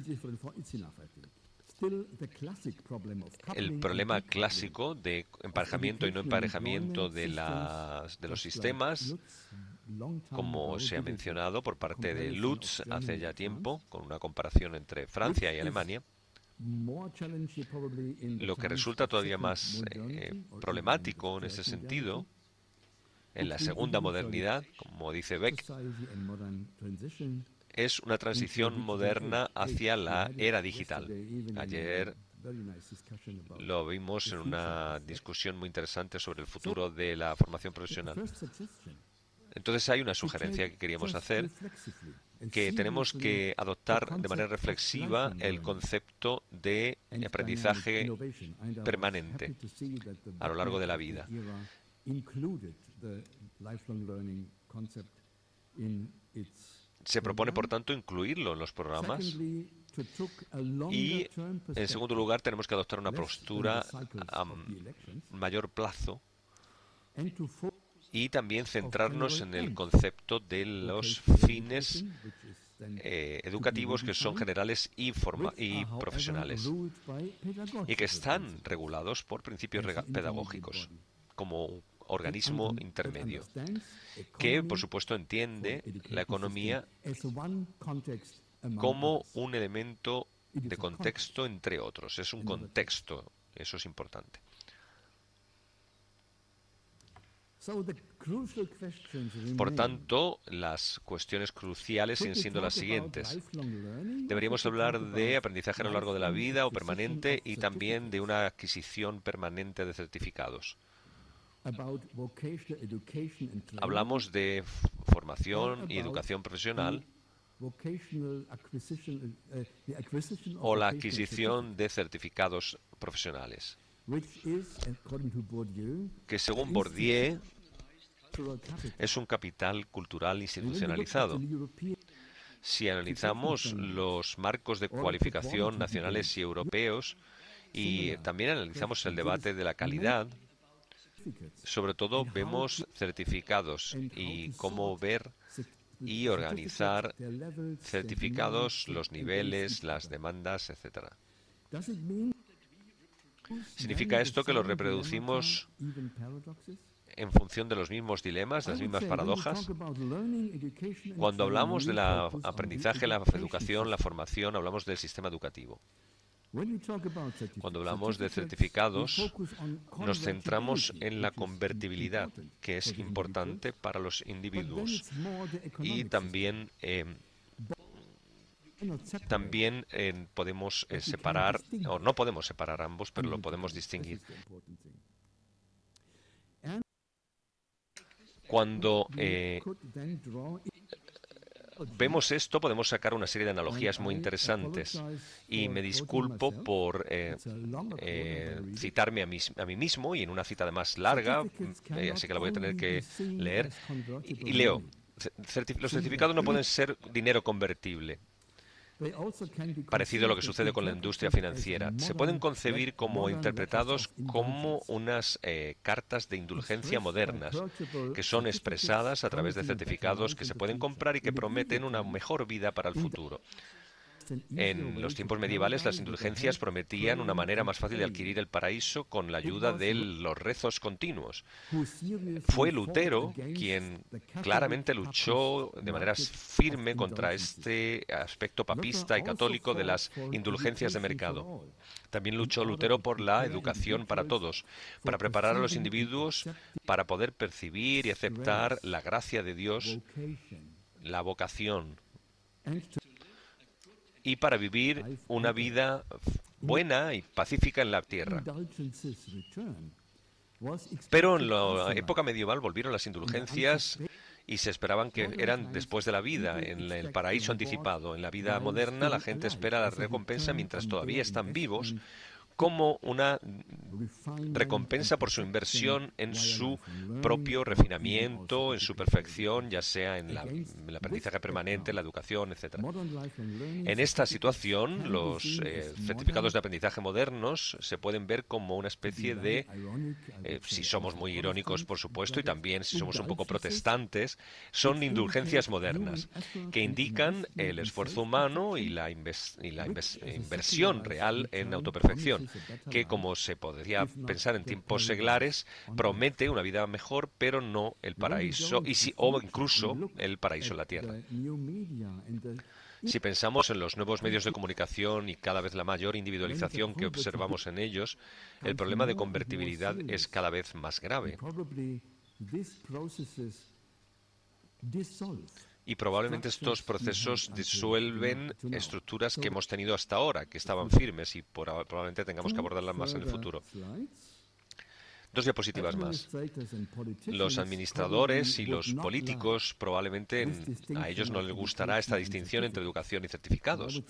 El problema clásico de emparejamiento y no emparejamiento de los sistemas, como se ha mencionado por parte de Lutz hace ya tiempo, con una comparación entre Francia y Alemania, lo que resulta todavía más problemático en ese sentido, en la segunda modernidad, como dice Beck, es una transición moderna hacia la era digital. Ayer lo vimos en una discusión muy interesante sobre el futuro de la formación profesional. Entonces hay una sugerencia que queríamos hacer, que tenemos que adoptar de manera reflexiva el concepto de aprendizaje permanente a lo largo de la vida. Se propone, por tanto, incluirlo en los programas y, en segundo lugar, tenemos que adoptar una postura a mayor plazo y también centrarnos en el concepto de los fines educativos que son generales y profesionales y que están regulados por principios pedagógicos como organismo intermedio, que por supuesto entiende la economía como un elemento de contexto entre otros. Es un contexto, eso es importante. Por tanto, las cuestiones cruciales siguen siendo las siguientes. Deberíamos hablar de aprendizaje a lo largo de la vida o permanente y también de una adquisición permanente de certificados. Hablamos de formación y educación profesional o la adquisición de certificados profesionales, que según Bourdieu es un capital cultural institucionalizado. Si analizamos los marcos de cualificación nacionales y europeos y también analizamos el debate de la calidad, sobre todo vemos certificados y cómo ver y organizar certificados, los niveles, las demandas, etc. ¿Significa esto que los reproducimos en función de los mismos dilemas, las mismas paradojas? Cuando hablamos del aprendizaje, la educación, la formación, hablamos del sistema educativo. Cuando hablamos de certificados, nos centramos en la convertibilidad, que es importante para los individuos. Y también podemos separar, o no podemos separar ambos, pero lo podemos distinguir. Cuando vemos esto, podemos sacar una serie de analogías muy interesantes. Y me disculpo por citarme a mí mismo, y en una cita además larga, así que la voy a tener que leer. Y leo, los certificados no pueden ser dinero convertible. Parecido a lo que sucede con la industria financiera. Se pueden concebir como interpretados como unas cartas de indulgencia modernas, que son expresadas a través de certificados que se pueden comprar y que prometen una mejor vida para el futuro. En los tiempos medievales, las indulgencias prometían una manera más fácil de adquirir el paraíso con la ayuda de los rezos continuos. Fue Lutero quien claramente luchó de manera firme contra este aspecto papista y católico de las indulgencias de mercado. También luchó Lutero por la educación para todos, para preparar a los individuos para poder percibir y aceptar la gracia de Dios, la vocación, y para vivir una vida buena y pacífica en la tierra. Pero en la época medieval volvieron las indulgencias y se esperaban que eran después de la vida, en el paraíso anticipado. En la vida moderna la gente espera la recompensa mientras todavía están vivos, como una recompensa por su inversión en su propio refinamiento, en su perfección, ya sea en el aprendizaje permanente, en la educación, etc. En esta situación, los certificados de aprendizaje modernos se pueden ver como una especie de, si somos muy irónicos, por supuesto, y también si somos un poco protestantes, son indulgencias modernas, que indican el esfuerzo humano y la inversión real en autoperfección, que, como se podría pensar en tiempos seglares, promete una vida mejor, pero no el paraíso, o incluso el paraíso en la tierra. Si pensamos en los nuevos medios de comunicación y cada vez la mayor individualización que observamos en ellos, el problema de convertibilidad es cada vez más grave. Y probablemente estos procesos disuelven estructuras que hemos tenido hasta ahora, que estaban firmes, y probablemente tengamos que abordarlas más en el futuro. 2 diapositivas más. Los administradores y los políticos probablemente a ellos no les gustará esta distinción entre educación y certificados.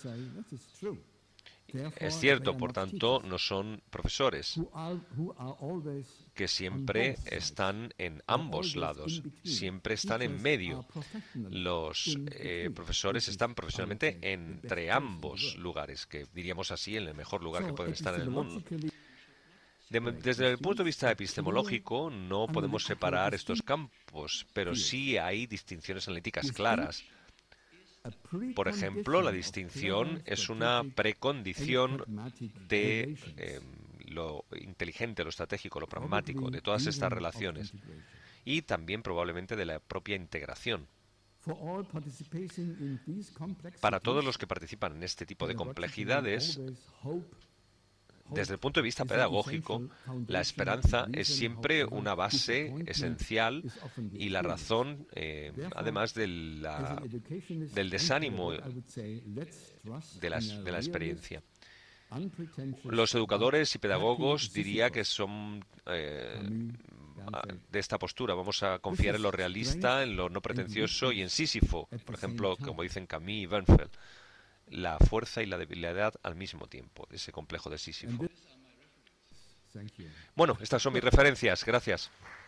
Es cierto, por tanto, no son profesores que siempre están en ambos lados, siempre están en medio. Los profesores están profesionalmente entre ambos lugares, que diríamos así, en el mejor lugar que pueden estar en el mundo. Desde el punto de vista epistemológico, no podemos separar estos campos, pero sí hay distinciones analíticas claras. Por ejemplo, la distinción es una precondición de lo inteligente, lo estratégico, lo pragmático, de todas estas relaciones, y también probablemente de la propia integración. Para todos los que participan en este tipo de complejidades, desde el punto de vista pedagógico, la esperanza es siempre una base esencial y la razón, además del desánimo de la experiencia. Los educadores y pedagogos diría que son de esta postura. Vamos a confiar en lo realista, en lo no pretencioso y en Sísifo, por ejemplo, como dicen Camus y Wernfeld. La fuerza y la debilidad al mismo tiempo, ese complejo de Sísifo. Bueno, estas son mis referencias. Gracias.